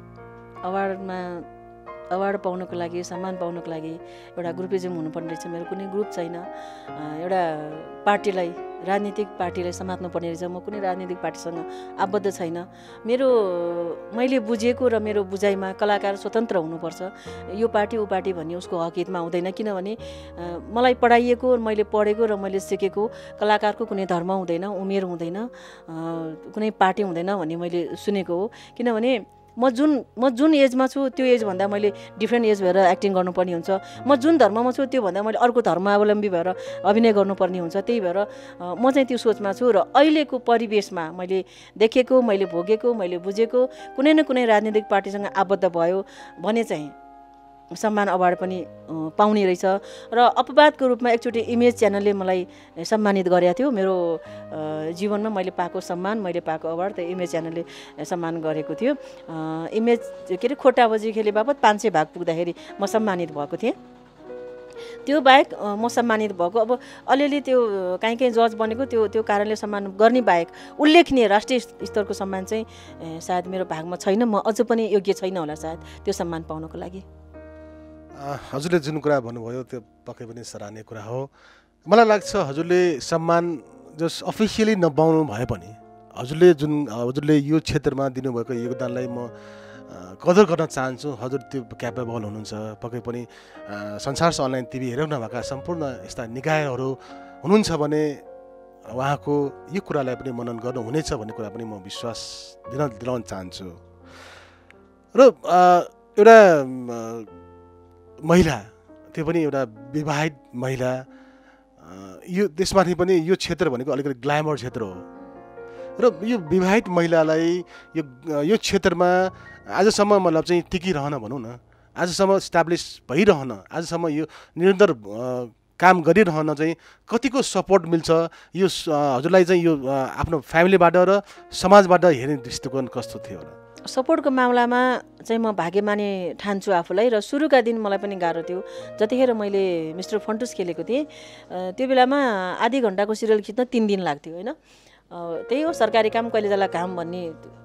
अवार्ड पाउनको लागि, सम्मान पाउनको लागि एउटा ग्रुपिजम हुनुपर्ने रहेछ। मेरो कुनै ग्रुप छैन। एउटा पार्टीलाई, राजनीतिक पार्टीलाई समात्नुपर्ने रहेछ। म कुनै राजनीतिक पार्टीसँग आबद्ध छैन। मैले बुझेको र मेरो बुझाइमा कलाकार स्वतन्त्र हुनुपर्छ। यो पार्टी ऊ पार्टी भन्ने उसको हक हितमा हुँदैन, किनभने मलाई पढाइएको, मैले पढेको र मैले सिकेको कलाकारको कुनै धर्म हुँदैन, उमेर हुँदैन, कुनै पार्टी हुँदैन भन्ने मैले सुनेको हो। किनभने म जुन एजमा छु त्यो एजभन्दा मैले डिफ्रेन्ट एज भएर एक्टिङ गर्नुपर्ने हुन्छ। म जुन धर्ममा छु त्योभन्दा मैले अर्को धर्मावलम्बी भएर अभिनय गर्नुपर्ने हुन्छ। त्यही भएर म चाहिँ त्यो सोचमा छु र अहिलेको परिवेशमा मैले देखेको, मैले भोगेको, मैले बुझेको कुनै न कुनै राजनीतिक पार्टीसँग आबद्ध भयो भने चाहिँ सम्मान अवार्ड पनि पाउने रहेछ। र अपवादको रूपमा एकचोटि इमेज च्यानलले मलाई सम्मानित गरेको थियो। मेरो जीवनमा मैले पाएको सम्मान, मैले पाएको अवार्ड त इमेज च्यानलले सम्मान गरेको थियो। इमेज के अरे खोटा बजी खेले बापत 500 भाग पुग्दाखेरि म सम्मानित भएको थिएँ। त्यो बाहेक म सम्मानित भएको अब अलिअलि त्यो कहीँ जज बनेको त्यो कारणले सम्मान गर्ने बाहेक उल्लेखनीय राष्ट्रिय स्तरको सम्मान चाहिँ सायद मेरो भागमा छैन। म अझ पनि योग्य छैन होला सायद त्यो सम्मान पाउनको लागि। हजुरले जुन कुरा भन्नुभयो त्यो पक्कै पनि सराहनीय कुरा हो। मलाई लाग्छ हजुरले सम्मान जस अफिसियली नपाउनु भए पनि हजुरले यो क्षेत्रमा दिनुभएको योगदानलाई म कदर गर्न चाहन्छु। हजुर त्यो क्यापेबल हुनुहुन्छ। पक्कै पनि संसार्स अनलाइन टिभी हेराउन भएका सम्पूर्ण यस्ता निकायहरू हुनुहुन्छ भने उहाँको यो कुरालाई पनि मनन गर्नुहुनेछ भन्ने कुरा पनि म विश्वास दिलाउन चाहन्छु। र एउटा महिला, त्यो पनि एउटा विवाहित महिला, यो त्यसमाथि पनि यो क्षेत्र भनेको अलिकति ग्ल्यामर क्षेत्र हो र यो विवाहित महिलालाई यो क्षेत्रमा आजसम्म मतलब चाहिँ टिकिरहन भनौँ न, आजसम्म इस्टाब्लिस भइरहन, आजसम्म यो निरन्तर काम गरिरहन चाहिँ कतिको सपोर्ट मिल्छ? यो हजुरलाई चाहिँ यो आफ्नो फ्यामिलीबाट र समाजबाट हेर्ने दृष्टिकोण कस्तो थियो होला? सपोर्टको मामलामा चाहिँ म भाग्यमानी ठान्छु आफूलाई। र सुरुका दिन मलाई पनि गाह्रो थियो। जतिखेर मैले मिस्टर फन्टुस खेलेको थिएँ त्यो बेलामा आधी घन्टाको सिरियल खिच्न 3 दिन लाग्थ्यो होइन। त्यही हो सरकारी काम कहिले जाला काम भन्ने,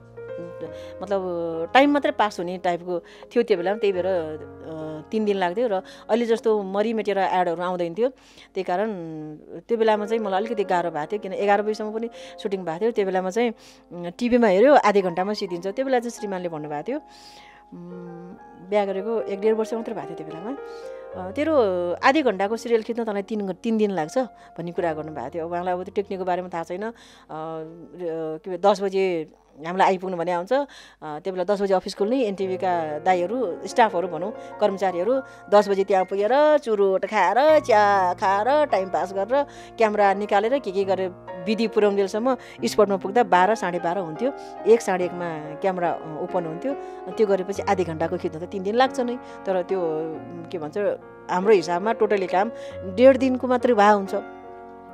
मतलब टाइम मात्रै पास हुने टाइपको थियो त्यो बेलामा। त्यही भएर 3 दिन लाग्थ्यो र अहिले जस्तो मरिमेटेर एडहरू आउँदैन थियो। त्यही कारण त्यो बेलामा चाहिँ मलाई अलिकति गाह्रो भएको थियो, किन 11 बजीसम्म पनि सुटिङ भएको थियो। त्यो बेलामा चाहिँ टिभीमा हेऱ्यो आधी घन्टामा सिद्धिन्छ। त्यो बेला चाहिँ श्रीमानले भन्नुभएको थियो, बिहा गरेको 1-1.5 वर्ष मात्रै भएको थियो त्यो बेलामा, तेरो आधी घन्टाको सिरियल खिच्न तँलाई 3 दिन लाग्छ भन्ने कुरा गर्नुभएको थियो। अब उहाँलाई अब त्यो टेक्निकको बारेमा थाहा छैन। के भन्छ 10 बजे हामीलाई आइपुग्नु भने हुन्छ। त्यो बेला 10 बजे अफिस खुल्ने, एनटिभीका दाईहरू, स्टाफहरू भनौँ, कर्मचारीहरू 10 बजे त्यहाँ पुगेर चुरोट खाएर, चिया खाएर, टाइम पास गरेर क्यामेरा निकालेर के गरेर विधि पुर्याउनेसम्म स्पटमा पुग्दा 12-12:30 हुन्थ्यो। 1-1:30मा क्यामेरा ओपन हुन्थ्यो। त्यो गरेपछि आधी घन्टाको खिच्न त 3 दिन लाग्छ नै। तर त्यो के भन्छ हाम्रो हिसाबमा टोटली काम 1.5 दिनको मात्रै भए हुन्छ।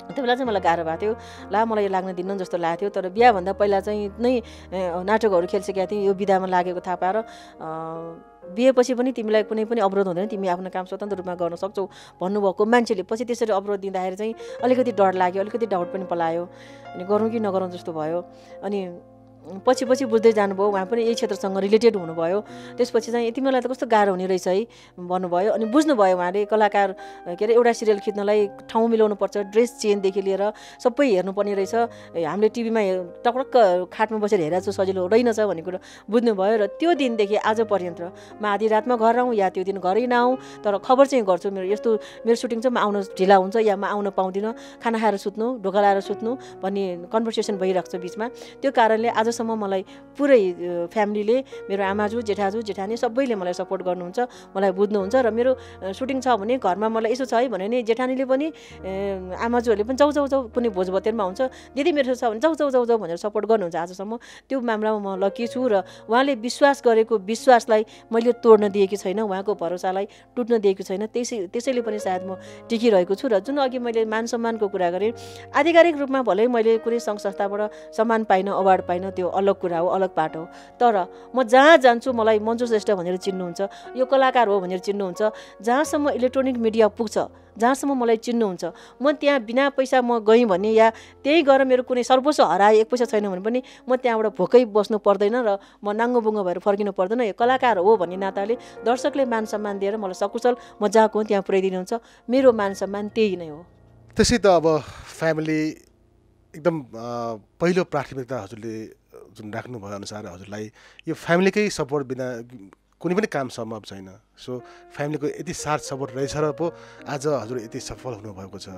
त्यो बेला चाहिँ मलाई गाह्रो भएको थियो ला मलाई यो लाग्न दिन्न जस्तो लागेको थियो तर बिहाभन्दा पहिला चाहिँ नै नाटकहरू खेलिसकेका थिएँ यो बिदामा लागेको थाहा पाएर बिहेपछि पनि तिमीलाई कुनै पनि अवरोध हुँदैन तिमी आफ्नो काम स्वतन्त्र रूपमा गर्न सक्छौ भन्नुभएको मान्छेले पछि त्यसरी अवरोध दिँदाखेरि चाहिँ अलिकति डर लाग्यो अलिकति डाउट पनि पलायो अनि गरौँ कि नगरौँ जस्तो भयो अनि पछि बुझ्दै जानुभयो उहाँ पनि यही क्षेत्रसँग रिलेटेड हुनुभयो त्यसपछि चाहिँ यति मलाई त कस्तो गाह्रो हुने रहेछ है भन्नुभयो अनि बुझ्नुभयो उहाँले कलाकार के अरे एउटा सिरियल खिच्नलाई ठाउँ मिलाउनु पर्छ ड्रेस चेनदेखि लिएर सबै हेर्नुपर्ने रहेछ हामीले टिभीमा टक्रक्क खाटमा बसेर हेरेको सजिलो रहेनछ भन्ने कुरो बुझ्नुभयो र त्यो दिनदेखि आज पर्यन्त म आधी रातमा घर आउँ या त्यो दिन घरै नआउँ तर खबर चाहिँ गर्छु मेरो सुटिङ चाहिँ म आउन ढिला हुन्छ या म आउन पाउँदिनँ खाना खाएर सुत्नु ढोका लाएर सुत्नु भन्ने कन्भर्सेसन भइरहेको छ बिचमा त्यो कारणले आजसम्म मलाई पुरै फ्यामिलीले मेरो आमाजु जेठाजु जेठानी सबैले मलाई सपोर्ट गर्नुहुन्छ मलाई बुझ्नुहुन्छ र मेरो सुटिङ छ भने घरमा मलाई यसो छ है भने नि जेठानीले पनि आमाजुहरूले पनि जाउ कुनै भोजभतेरमा हुन्छ दिदी मेरो छ भने जाउ भनेर सपोर्ट गर्नुहुन्छ आजसम्म त्यो मामलामा म लकी छु र उहाँले विश्वास गरेको विश्वासलाई मैले तोड्न दिएकी छैन उहाँको भरोसालाई टुट्न दिएको छैन त्यसैले पनि सायद म टिकिरहेको छु र जुन अघि मैले मान सम्मानको कुरा गरेँ आधिकारिक रूपमा भलै मैले कुनै सङ्घ संस्थाबाट सम्मान पाइन अवार्ड पाइन त्यो अलग कुरा हो अलग पाटो हो तर म जहाँ जान्छु मलाई मन्जु श्रेष्ठ भनेर चिन्नुहुन्छ यो कलाकार हो भनेर चिन्नुहुन्छ जहाँसम्म इलेक्ट्रोनिक मिडिया पुग्छ जहाँसम्म मलाई चिन्नुहुन्छ म त्यहाँ बिना पैसा म गएँ भने या त्यही गएर मेरो कुनै सर्वस्व हराए एक पैसा छैन भने पनि म त्यहाँबाट भोकै बस्नु पर्दैन र म नाङ्गोबुङ्गो भएर फर्किनु पर्दैन यो कलाकार हो भन्ने नाताले दर्शकले मान सम्मान दिएर मलाई सकुशल म जहाँको त्यहाँ पुर्याइदिनुहुन्छ मेरो मान सम्मान त्यही नै हो त्यसै त अब फ्यामिली एकदम पहिलो प्राथमिकता हजुरले जुन राख्नुभयो अनुसार हजुरलाई यो फ्यामिलीकै सपोर्ट बिना कुनै पनि काम सम्भव छैन सो फ्यामिलीको यति साथ सपोर्ट रहेछ र पो आज हजुर यति सफल हुनुभएको छ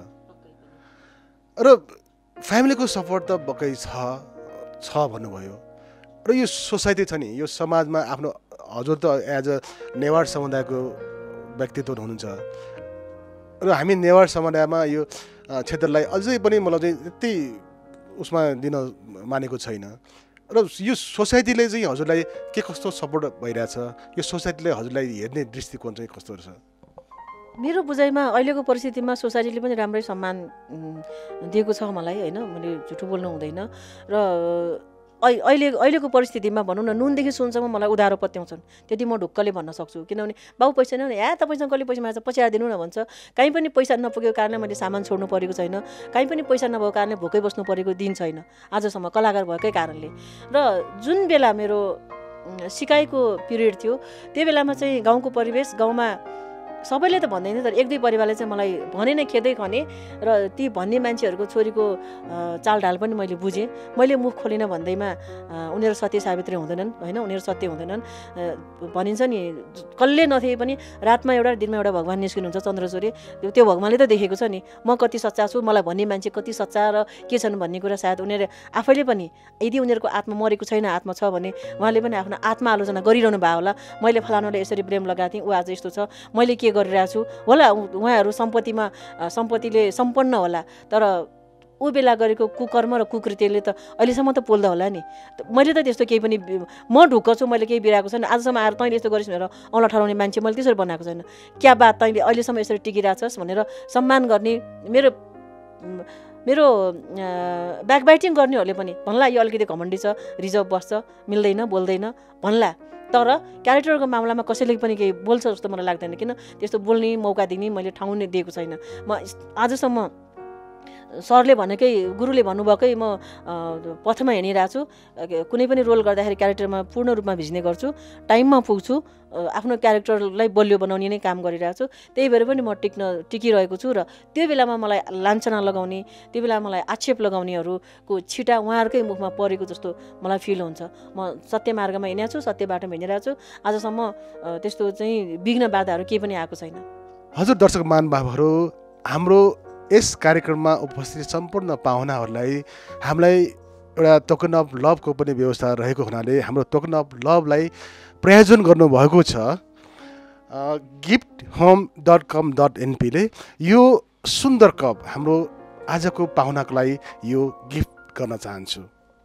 र फ्यामिलीको सपोर्ट त बकै छ भन्नुभयो र यो सोसाइटी छ नि यो समाजमा आफ्नो हजुर त एज अ नेवार समुदायको व्यक्तित्व हुनुहुन्छ र हामी नेवार समुदायमा यो क्षेत्रलाई अझै पनि मलाई चाहिँ यति उसमा दिन मानेको छैन र यो सोसाइटीले चाहिँ हजुरलाई के कस्तो सपोर्ट भइरहेछ यो सोसाइटीले हजुरलाई हेर्ने दृष्टिकोण चाहिँ कस्तो रहेछ मेरो बुझाइमा अहिलेको परिस्थितिमा सोसाइटीले पनि राम्रै सम्मान दिएको छ मलाई होइन मैले झुटो बोल्नु हुँदैन र अहिलेको परिस्थितिमा भनौँ न नुनदेखि सुनसम्म मलाई उधारो पत्याउँछन् त्यति म ढुक्कले भन्न सक्छु किनभने बाबु पैसा छैन या तपाईँसँग कसले पैसा माग्छ पछ्याएर दिनु न भन्छ कहीँ पनि पैसा नपुगेको कारणले मैले सामान छोड्नु परेको छैन कहीँ पनि पैसा नभएको कारणले भोकै बस्नु परेको दिन छैन आजसम्म कलाकार भएकै कारणले र जुन बेला मेरो सिकाइको पिरियड थियो त्यो बेलामा चाहिँ गाउँको परिवेश गाउँमा सबैले त भन्दैन तर एक दुई परिवारले चाहिँ मलाई भने नै खेदै खने र ती भन्ने मान्छेहरूको छोरीको चालढाल पनि मैले बुझेँ मैले मुख खोलिनँ भन्दैमा उनीहरू सत्य साबित्री हुँदैनन् होइन उनीहरू सत्य हुँदैनन् भनिन्छ नि कसले नथिए पनि रातमा एउटा दिनमा एउटा भगवान् निस्किनुहुन्छ चन्द्रसूर्य त्यो भगवान्ले त देखेको छ नि म कति सच्चा छु मलाई भन्ने मान्छे कति सच्चा र के छन् भन्ने कुरा सायद उनीहरू आफैले पनि यदि उनीहरूको आत्मा मरेको छैन आत्मा छ भने उहाँले पनि आफ्नो आत्मा आलोचना गरिरहनु भयो होला मैले फलानुलाई यसरी प्रेम लगाएको थिएँ ऊ आज यस्तो छ मैले के गरिरहेको छु होला उहाँहरू सम्पत्तिले सम्पन्न होला तर ऊ बेला गरेको कुकर्म र कुकृत्यले त अहिलेसम्म त पोल्दा होला नि मैले त त्यस्तो केही पनि म ढुक्क छु मैले केही बिराएको छैन आजसम्म आएर तैँले यस्तो गरिस् भनेर औँला ठहराउने मान्छे मैले त्यसरी बनाएको छैन क्या बात तैँले अहिलेसम्म यसरी टिकिरहेछस् भनेर सम्मान गर्ने मेरो ब्याकबाइटिङ गर्नेहरूले पनि भन्ला यो अलिकति घमण्डी छ रिजर्भ बस्छ मिल्दैन बोल्दैन भन्ला तर क्यारेक्टरको मामलामा कसैले पनि केही बोल्छ जस्तो मलाई लाग्दैन किन त्यस्तो बोल्ने मौका दिने मैले ठाउँ नै दिएको छैन म आजसम्म सरले भनेकै गुरुले भन्नुभएकै म पथमा हिँडिरहेको छु कुनै पनि रोल गर्दाखेरि क्यारेक्टरमा पूर्ण रूपमा भिज्ने गर्छु टाइममा पुग्छु आफ्नो क्यारेक्टरलाई बलियो बनाउने नै काम गरिरहेको छु त्यही भएर पनि म टिकिरहेको छु र त्यो बेलामा मलाई लान्छना लगाउने त्यो बेला मलाई आक्षेप लगाउनेहरूको छिटा उहाँहरूकै मुखमा परेको जस्तो मलाई फिल हुन्छ म सत्य मार्गमा हिँडेको छु सत्य बाटोमा हिँडिरहेको छु आजसम्म त्यस्तो चाहिँ विघ्न बाधाहरू केही पनि आएको छैन हजुर दर्शक महानुभावहरू हाम्रो यस कार्यक्रममा उपस्थित सम्पूर्ण पाहुनाहरूलाई हामीलाई एउटा टोकन अफ लभको पनि व्यवस्था रहेको हुनाले हाम्रो टोकन अफ लभलाई प्रायोजन गर्नुभएको छ giftHome.com.np ले यो सुन्दर कप हाम्रो आजको पाहुनाको लागि यो गिफ्ट गर्न चाहन्छु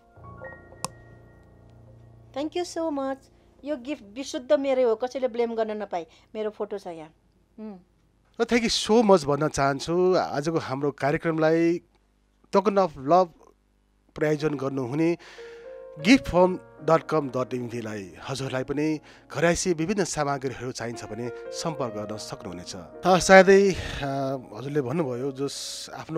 थ्याङ्क यू सो मच यो गिफ्ट विशुद्ध मेरै हो कसैले ब्लेम गर्न नपाए मेरो फोटो छ यहाँ थ्याङ्क यू सो मच भन्न चाहन्छु आजको हाम्रो कार्यक्रमलाई टोकन अफ लभ प्रायोजन गर्नुहुने giftform.com.mv लाई हजुरलाई पनि घरायसी विभिन्न सामग्रीहरू चाहिन्छ भने सम्पर्क गर्न सक्नुहुनेछ। सायदै हजुरले भन्नुभयो जस आफ्नो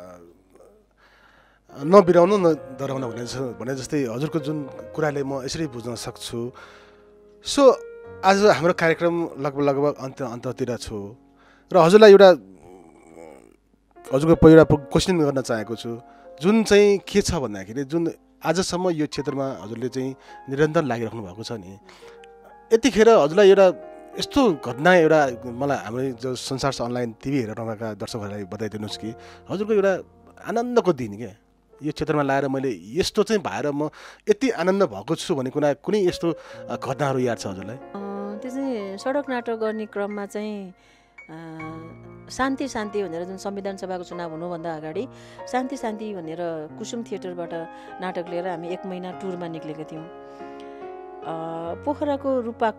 नबिराउनु न डराउनु भने जस्तै हजुरको जुन कुराले म यसरी बुझ्न सक्छु। सो आज हाम्रो कार्यक्रम लगभग अन्ततिर छु र हजुरलाई हजुरको एउटा क्वेसन गर्न चाहेको छु, जुन चाहिँ के छ भन्दाखेरि जुन आजसम्म यो क्षेत्रमा हजुरले चाहिँ निरन्तर लागिराख्नु भएको छ नि, यतिखेर हजुरलाई एउटा यस्तो घटना मलाई हाम्रो जो संसार्स अनलाइन टिभी हेर्नका दर्शकहरूलाई बताइदिनुहोस् कि हजुरको एउटा आनन्दको दिन क्या, यो क्षेत्रमा लाएर मैले यस्तो चाहिँ भएर म यति आनन्द भएको छु भन्ने कुनै यस्तो घटनाहरू याद छ हजुरलाई? त्यो चाहिँ सडक नाटक गर्ने क्रममा चाहिँ शान्ति शान्ति भनेर जुन संविधान सभाको चुनाव हुनुभन्दा अगाडि शान्ति शान्ति भनेर कुसुम थिएटरबाट नाटक लिएर हामी 1 महिना टुरमा निक्लेका थियौँ। पोखराको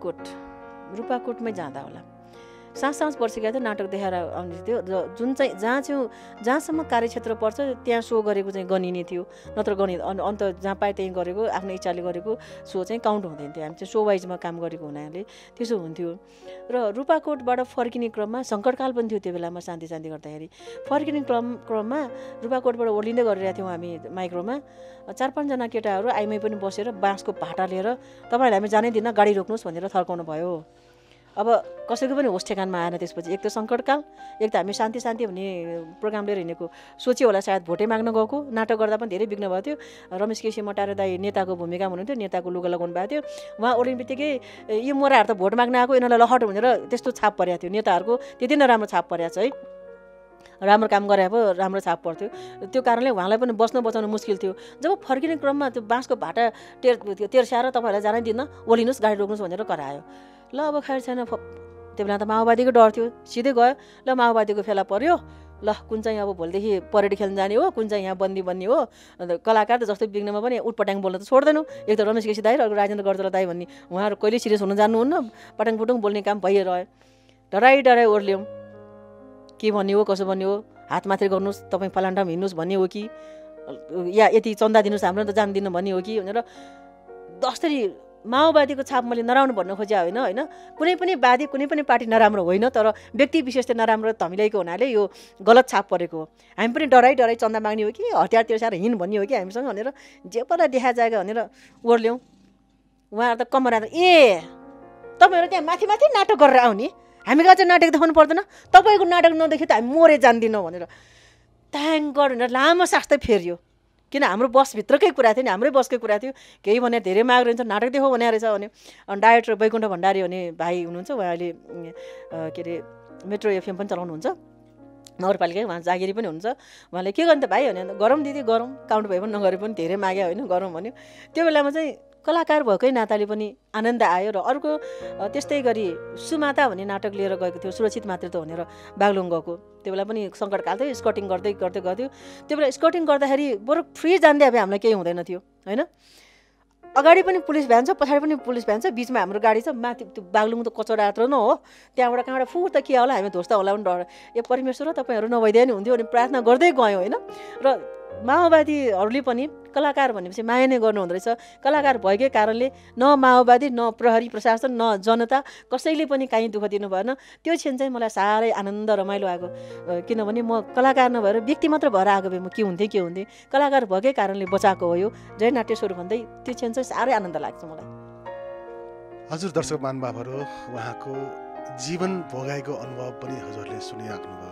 रूपाकोटमै जाँदा होला साँझ पर्सिका थियो, नाटक देखाएर आउने थियो र जुन चाहिँ जहाँसम्म कार्यक्षेत्र पर्छ त्यहाँ सो गरेको चाहिँ गनिने थियो, नत्र अन्त जहाँ पाए त्यहीँ गरेको आफ्नो इच्छाले गरेको सो चाहिँ काउन्ट हुँदैन थियो। हामी चाहिँ सो वाइजमा काम गरेको हुनाले त्यसो हुन्थ्यो। र रूपाकोटबाट फर्किने क्रममा सङ्कटकाल पनि थियो त्यो बेलामा, शान्ति शान्ति गर्दाखेरि फर्किने क्रममा रूपाकोटबाट ओर्लिँदै गरिरहेको थियौँ हामी माइक्रोमा। 4-5 जना केटाहरू आइमै पनि बसेर बाँसको भाटा लिएर तपाईँहरूले हामी जानै दिन गाडी रोक्नुहोस् भनेर थर्काउनु भयो। अब कसैको पनि होस ठेकानमा आएन। त्यसपछि एक त सङ्कटकाल, एक त हामी शान्ति शान्ति भन्ने प्रोग्राम लिएर हिँडेको सोच्यो होला सायद भोटै माग्न गएको, नाटक गर्दा पनि धेरै विघ्न भएको थियो। रमेश केसी मटारे दाई नेताको भूमिका हुनुहुन्थ्यो, नेताको लुगा लगाउनु भएको थियो। उहाँ ओर्लिने बित्तिकै यो मोराहरू त भोट माग्न आएको, यिनीहरूलाई लहट भनेर त्यस्तो छाप परेको थियो। नेताहरूको त्यति नै राम्रो छाप परेको छ है, राम्रो काम गरे पो राम्रो छाप पर्थ्यो। त्यो कारणले उहाँलाई पनि बचाउनु मुस्किल थियो। जब फर्किने क्रममा त्यो बाँसको भाटा तेर्स्याएर तपाईँहरूलाई जानै दिन्न, ओर्लिनुहोस् गाडी रोक्नुहोस् भनेर करायो। ल अब खैर छैन, त्यो बेला त माओवादीको डर थियो, सिधै गयो। ल माओवादीको फेला पर्यो, ल कुन चाहिँ अब भोलिदेखि परेड खेल्न जाने हो, कुन चाहिँ यहाँ बन्दी बन्ने हो। अन्त कलाकार त जस्तै विघ्नमा पनि उटपटाङ बोल्न त छोड्दैनौँ। एक त रमेश केसी दाई र राजेन्द्र गर्जला दाई भन्ने उहाँहरू कहिले सिरियस हुन जान्नुहुन्न, पटाङपुटुङ बोल्ने काम भइरह्यो। डराइ ओर्ल्यौँ, के भन्ने हो कसो भन्ने हो, हात माथि गर्नुहोस् तपाईँ फलान ठाउँ हिँड्नुहोस् भन्ने हो कि, या यति चन्दा दिनुहोस् हाम्रो त जान दिनु भन्ने हो कि भनेर जसरी माओवादीको छाप मैले नराम्रो भन्न खोज्या होइन। कुनै पनि वादी कुनै पनि पार्टी नराम्रो होइन, तर व्यक्ति विशेष चाहिँ नराम्रो धमिल्याएको हुनाले यो गलत छाप परेको हो। हामी पनि डराइ चन्दा माग्ने हो कि हतियार तिर्साएर हिँड भन्ने हो कि हामीसँग भनेर जे पहिला देखा जाएगा भनेर ओर्ल्यौँ। उहाँहरू त कमरा तपाईँहरू त्यहाँ माथि नाटक गरेर आउने, हामी कहाँ चाहिँ नाटक देखाउनु पर्दैन, तपाईँको नाटक नदेखे त हामी मोरे जान्दिनौँ भनेर थ्याङ्क गड भनेर लामो सास त फेरियो। किन हाम्रो बसभित्रकै कुरा थियो नि, हाम्रै बसकै कुरा थियो। केही भनेर धेरै माग रहन्छ, नाटक देखाउ भनेर रहेछ भने डाइरेक्टर बैकुण्ठ भण्डारी भन्ने भाइ हुनुहुन्छ, उहाँले के अरे मेट्रो एफएम पनि चलाउनुहुन्छ, नगरपालिका उहाँ जागिरी पनि हुनुहुन्छ। उहाँले के गर्नु त भाइ भने गरौँ दिदी गरौँ, काउन्ट भए पनि नगरे पनि धेरै माग्यो होइन, गरौँ भन्यो। त्यो बेलामा चाहिँ कलाकार भएकै नाताले पनि आनन्द आयो। र अर्को त्यस्तै गरी सुमाता भन्ने नाटक लिएर गएको थियो, सुरक्षित मातृत्व भनेर बागलुङ गएको। त्यो बेला पनि सङ्कटकाल थियो, स्कटिङ गर्दै गयो। त्यो बेला स्कटिङ गर्दाखेरि बरु फ्री जान्दै अब हामीलाई केही हुँदैन थियो होइन। अगाडि पनि पुलिस भ्यान छ, पछाडि पनि पुलिस भ्यान छ, बिचमा हाम्रो गाडी छ। माथि त्यो बागलुङ त कचौरा यात्रा न हो, त्यहाँबाट कहाँबाट फुट त के होला, हामी ध्वस्त होला पनि डर। ए परमेश्वर तपाईँहरू नभइदिए नि हुन्थ्यो भने प्रार्थना गर्दै गयौँ होइन। र माओवादीहरूले पनि कलाकार भनेपछि माया नै गर्नु हुँदो रहेछ। कलाकार भएकै कारणले न माओवादी न प्रहरी प्रशासन न जनता कसैले पनि काहीँ दुःख दिनु भएन। त्यो क्षण चाहिँ मलाई साह्रै आनन्द रमाइलो आएको, किनभने म कलाकार नभएर व्यक्ति मात्र भएर आएको भए म के हुन्थेँ। कलाकार भएकै कारणले बचाएको हो यो जय नाट्यश्वर भन्दै। त्यो क्षण चाहिँ साह्रै आनन्द लाग्छ मलाई। हजुर दर्शक महानुभावहरू, उहाँको जीवन भोगाएको अनुभव पनि हजुरले सुनिराख्नुभयो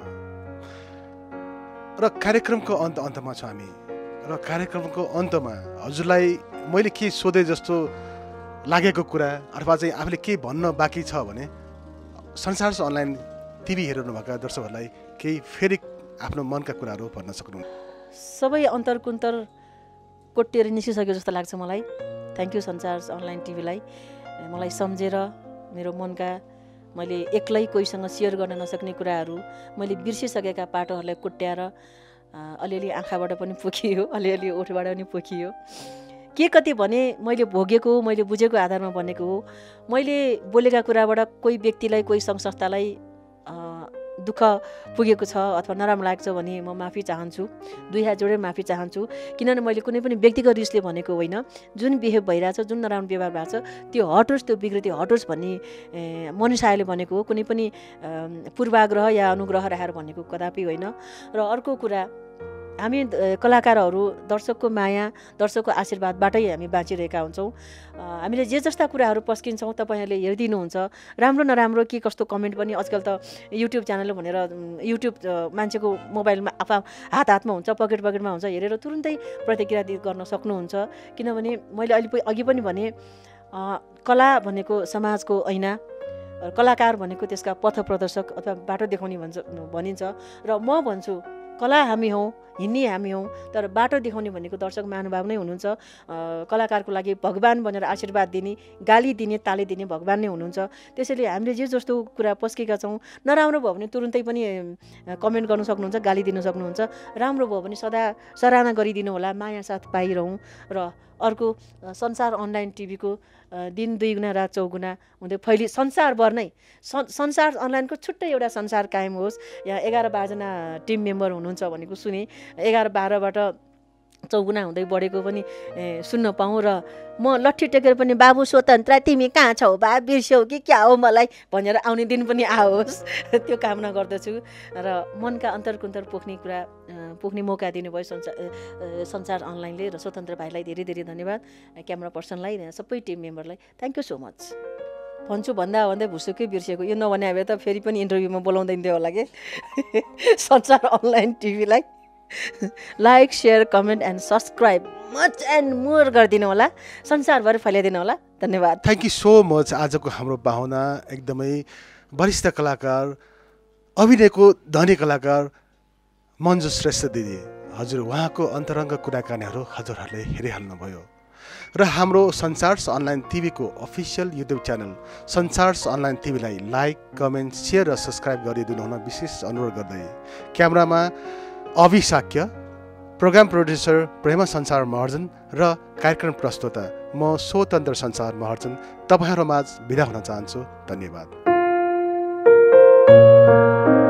र कार्यक्रमको अन्तमा छ हामी। र कार्यक्रमको अन्तमा हजुरलाई मैले के सोधे जस्तो लागेको कुरा अथवा चाहिँ आफूले के भन्न बाँकी छ भने संसार्स अनलाइन टिभी हेर्नुभएका दर्शकहरूलाई केही फेरि आफ्नो मनका कुराहरू भन्न सक्नु? सबै अन्तरकुन्तर कोटिएर निस्किसक्यो जस्तो लाग्छ मलाई। थ्याङ्क यू संसार्स अनलाइन टिभीलाई, मलाई सम्झेर मेरो मनका मैले एक्लै कोहीसँग सेयर गर्न नसक्ने कुराहरू मैले बिर्सिसकेका पाटोहरूलाई कोट्याएर अलिअलि आँखाबाट पनि पोखियो, अलिअलि ओठबाट पनि पोखियो। के कति भने मैले भोगेको, मैले बुझेको आधारमा भनेको हो। मैले बोलेका कुराबाट कोही व्यक्तिलाई कोही सङ्घ संस्थालाई दुःख पुगेको छ अथवा नराम्रो लाग्छ भने म माफी चाहन्छु, दुई हात जोडेर माफी चाहन्छु। किनभने मैले कुनै पनि व्यक्तिगत रिसले भनेको होइन, जुन बिहेभ भइरहेछ, जुन नराम्रो व्यवहार भएको छ त्यो हटोस्, त्यो विकृति हटोस् भन्ने मनुष्यले भनेको हो, कुनै पनि पूर्वाग्रह या अनुग्रह राखेर भनेको कदापि होइन। र अर्को कुरा, हामी कलाकारहरू दर्शकको माया, दर्शकको आशीर्वादबाटै हामी बाँचिरहेका हुन्छौँ। हामीले जे जस्ता कुराहरू पस्किन्छौँ तपाईँहरूले हेरिदिनुहुन्छ, राम्रो नराम्रो के कस्तो कमेन्ट पनि आजकल त युट्युब च्यानल भनेर युट्युब मान्छेको मोबाइलमा हातमा हुन्छ, पकेटमा हुन्छ, हेरेर तुरुन्तै प्रतिक्रिया गर्न सक्नुहुन्छ। किनभने मैले अघि पनि भने कला भनेको समाजको ऐना, कलाकार भनेको त्यसका पथ प्रदर्शक अथवा बाटो देखाउने भनिन्छ। र म भन्छु कला हामी हौँ, हिँड्ने हामी हौँ, तर बाटो देखाउने भनेको दर्शक महानुभाव नै हुनुहुन्छ। कलाकारको लागि भगवान भनेर आशीर्वाद दिने, गाली दिने, ताली दिने भगवान नै हुनुहुन्छ। त्यसैले हामीले जे जस्तो कुरा पस्केका छौँ, नराम्रो भयो भने तुरुन्तै पनि कमेन्ट गर्न सक्नुहुन्छ, गाली दिन सक्नुहुन्छ, राम्रो भयो भने सदा सराहना गरिदिनु होला, माया साथ पाइरहौँ। र अर्को संसार अनलाइन टिभीको दिन 2 गुणा रात 4 गुणा हुँदै संसारभर नै संसार अनलाइनको छुट्टै एउटा संसार कायम होस्। यहाँ 11-12 जना टिम मेम्बर हुनुहुन्छ भनेको सुने, 11-12बाट 4 गुणा हुँदै बढेको पनि सुन्न पाऊँ। र म लट्ठी टेकेर पनि बाबु स्वतन्त्र तिमी कहाँ छौ बा, बिर्स्यौ कि क्या हो मलाई भनेर आउने दिन पनि आओस्, त्यो कामना गर्दछु। र मनका अन्तरकुन्तर पोख्ने मौका दिनुभयो संसार अनलाइनले। र स्वतन्त्र भाइलाई धेरै धेरै धन्यवाद, क्यामेरा पर्सनलाई, सबै टिम मेम्बरलाई थ्याङ्क यू सो मच। भन्छु भन्दै भुसुकै बिर्सेको, यो नभने भए त फेरि पनि इन्टरभ्यूमा बोलाउँदैन थियो होला कि। संसार अनलाइन टिभीलाई like, share, comment and subscribe much and more गरिदिनु होला, संसारभर फैलाइदिनु होला। धन्यवाद, थ्याङ्क यू सो मच। आजको हाम्रो पाहुना एकदमै वरिष्ठ कलाकार, अभिनयको धनी कलाकार मन्जु श्रेष्ठ दिदी। हजुर, उहाँको अन्तरङ्ग कुराकानीहरू हजुरहरूले हेरिहाल्नुभयो। र हाम्रो संसार्स अनलाइन टिभीको official YouTube channel Sansar's online टिभीलाई लाइक, कमेन्ट, सेयर र सब्सक्राइब गरिदिनु हुन विशेष अनुरोध गर्दै क्यामेरामा अभिशाक्य, प्रोग्राम प्रोड्युसर प्रेम संसार महर्जन र कार्यक्रम प्रस्तुता म स्वतन्त्र संसार महर्जन तपाईँहरूमाझ बिदा हुन चाहन्छु। धन्यवाद।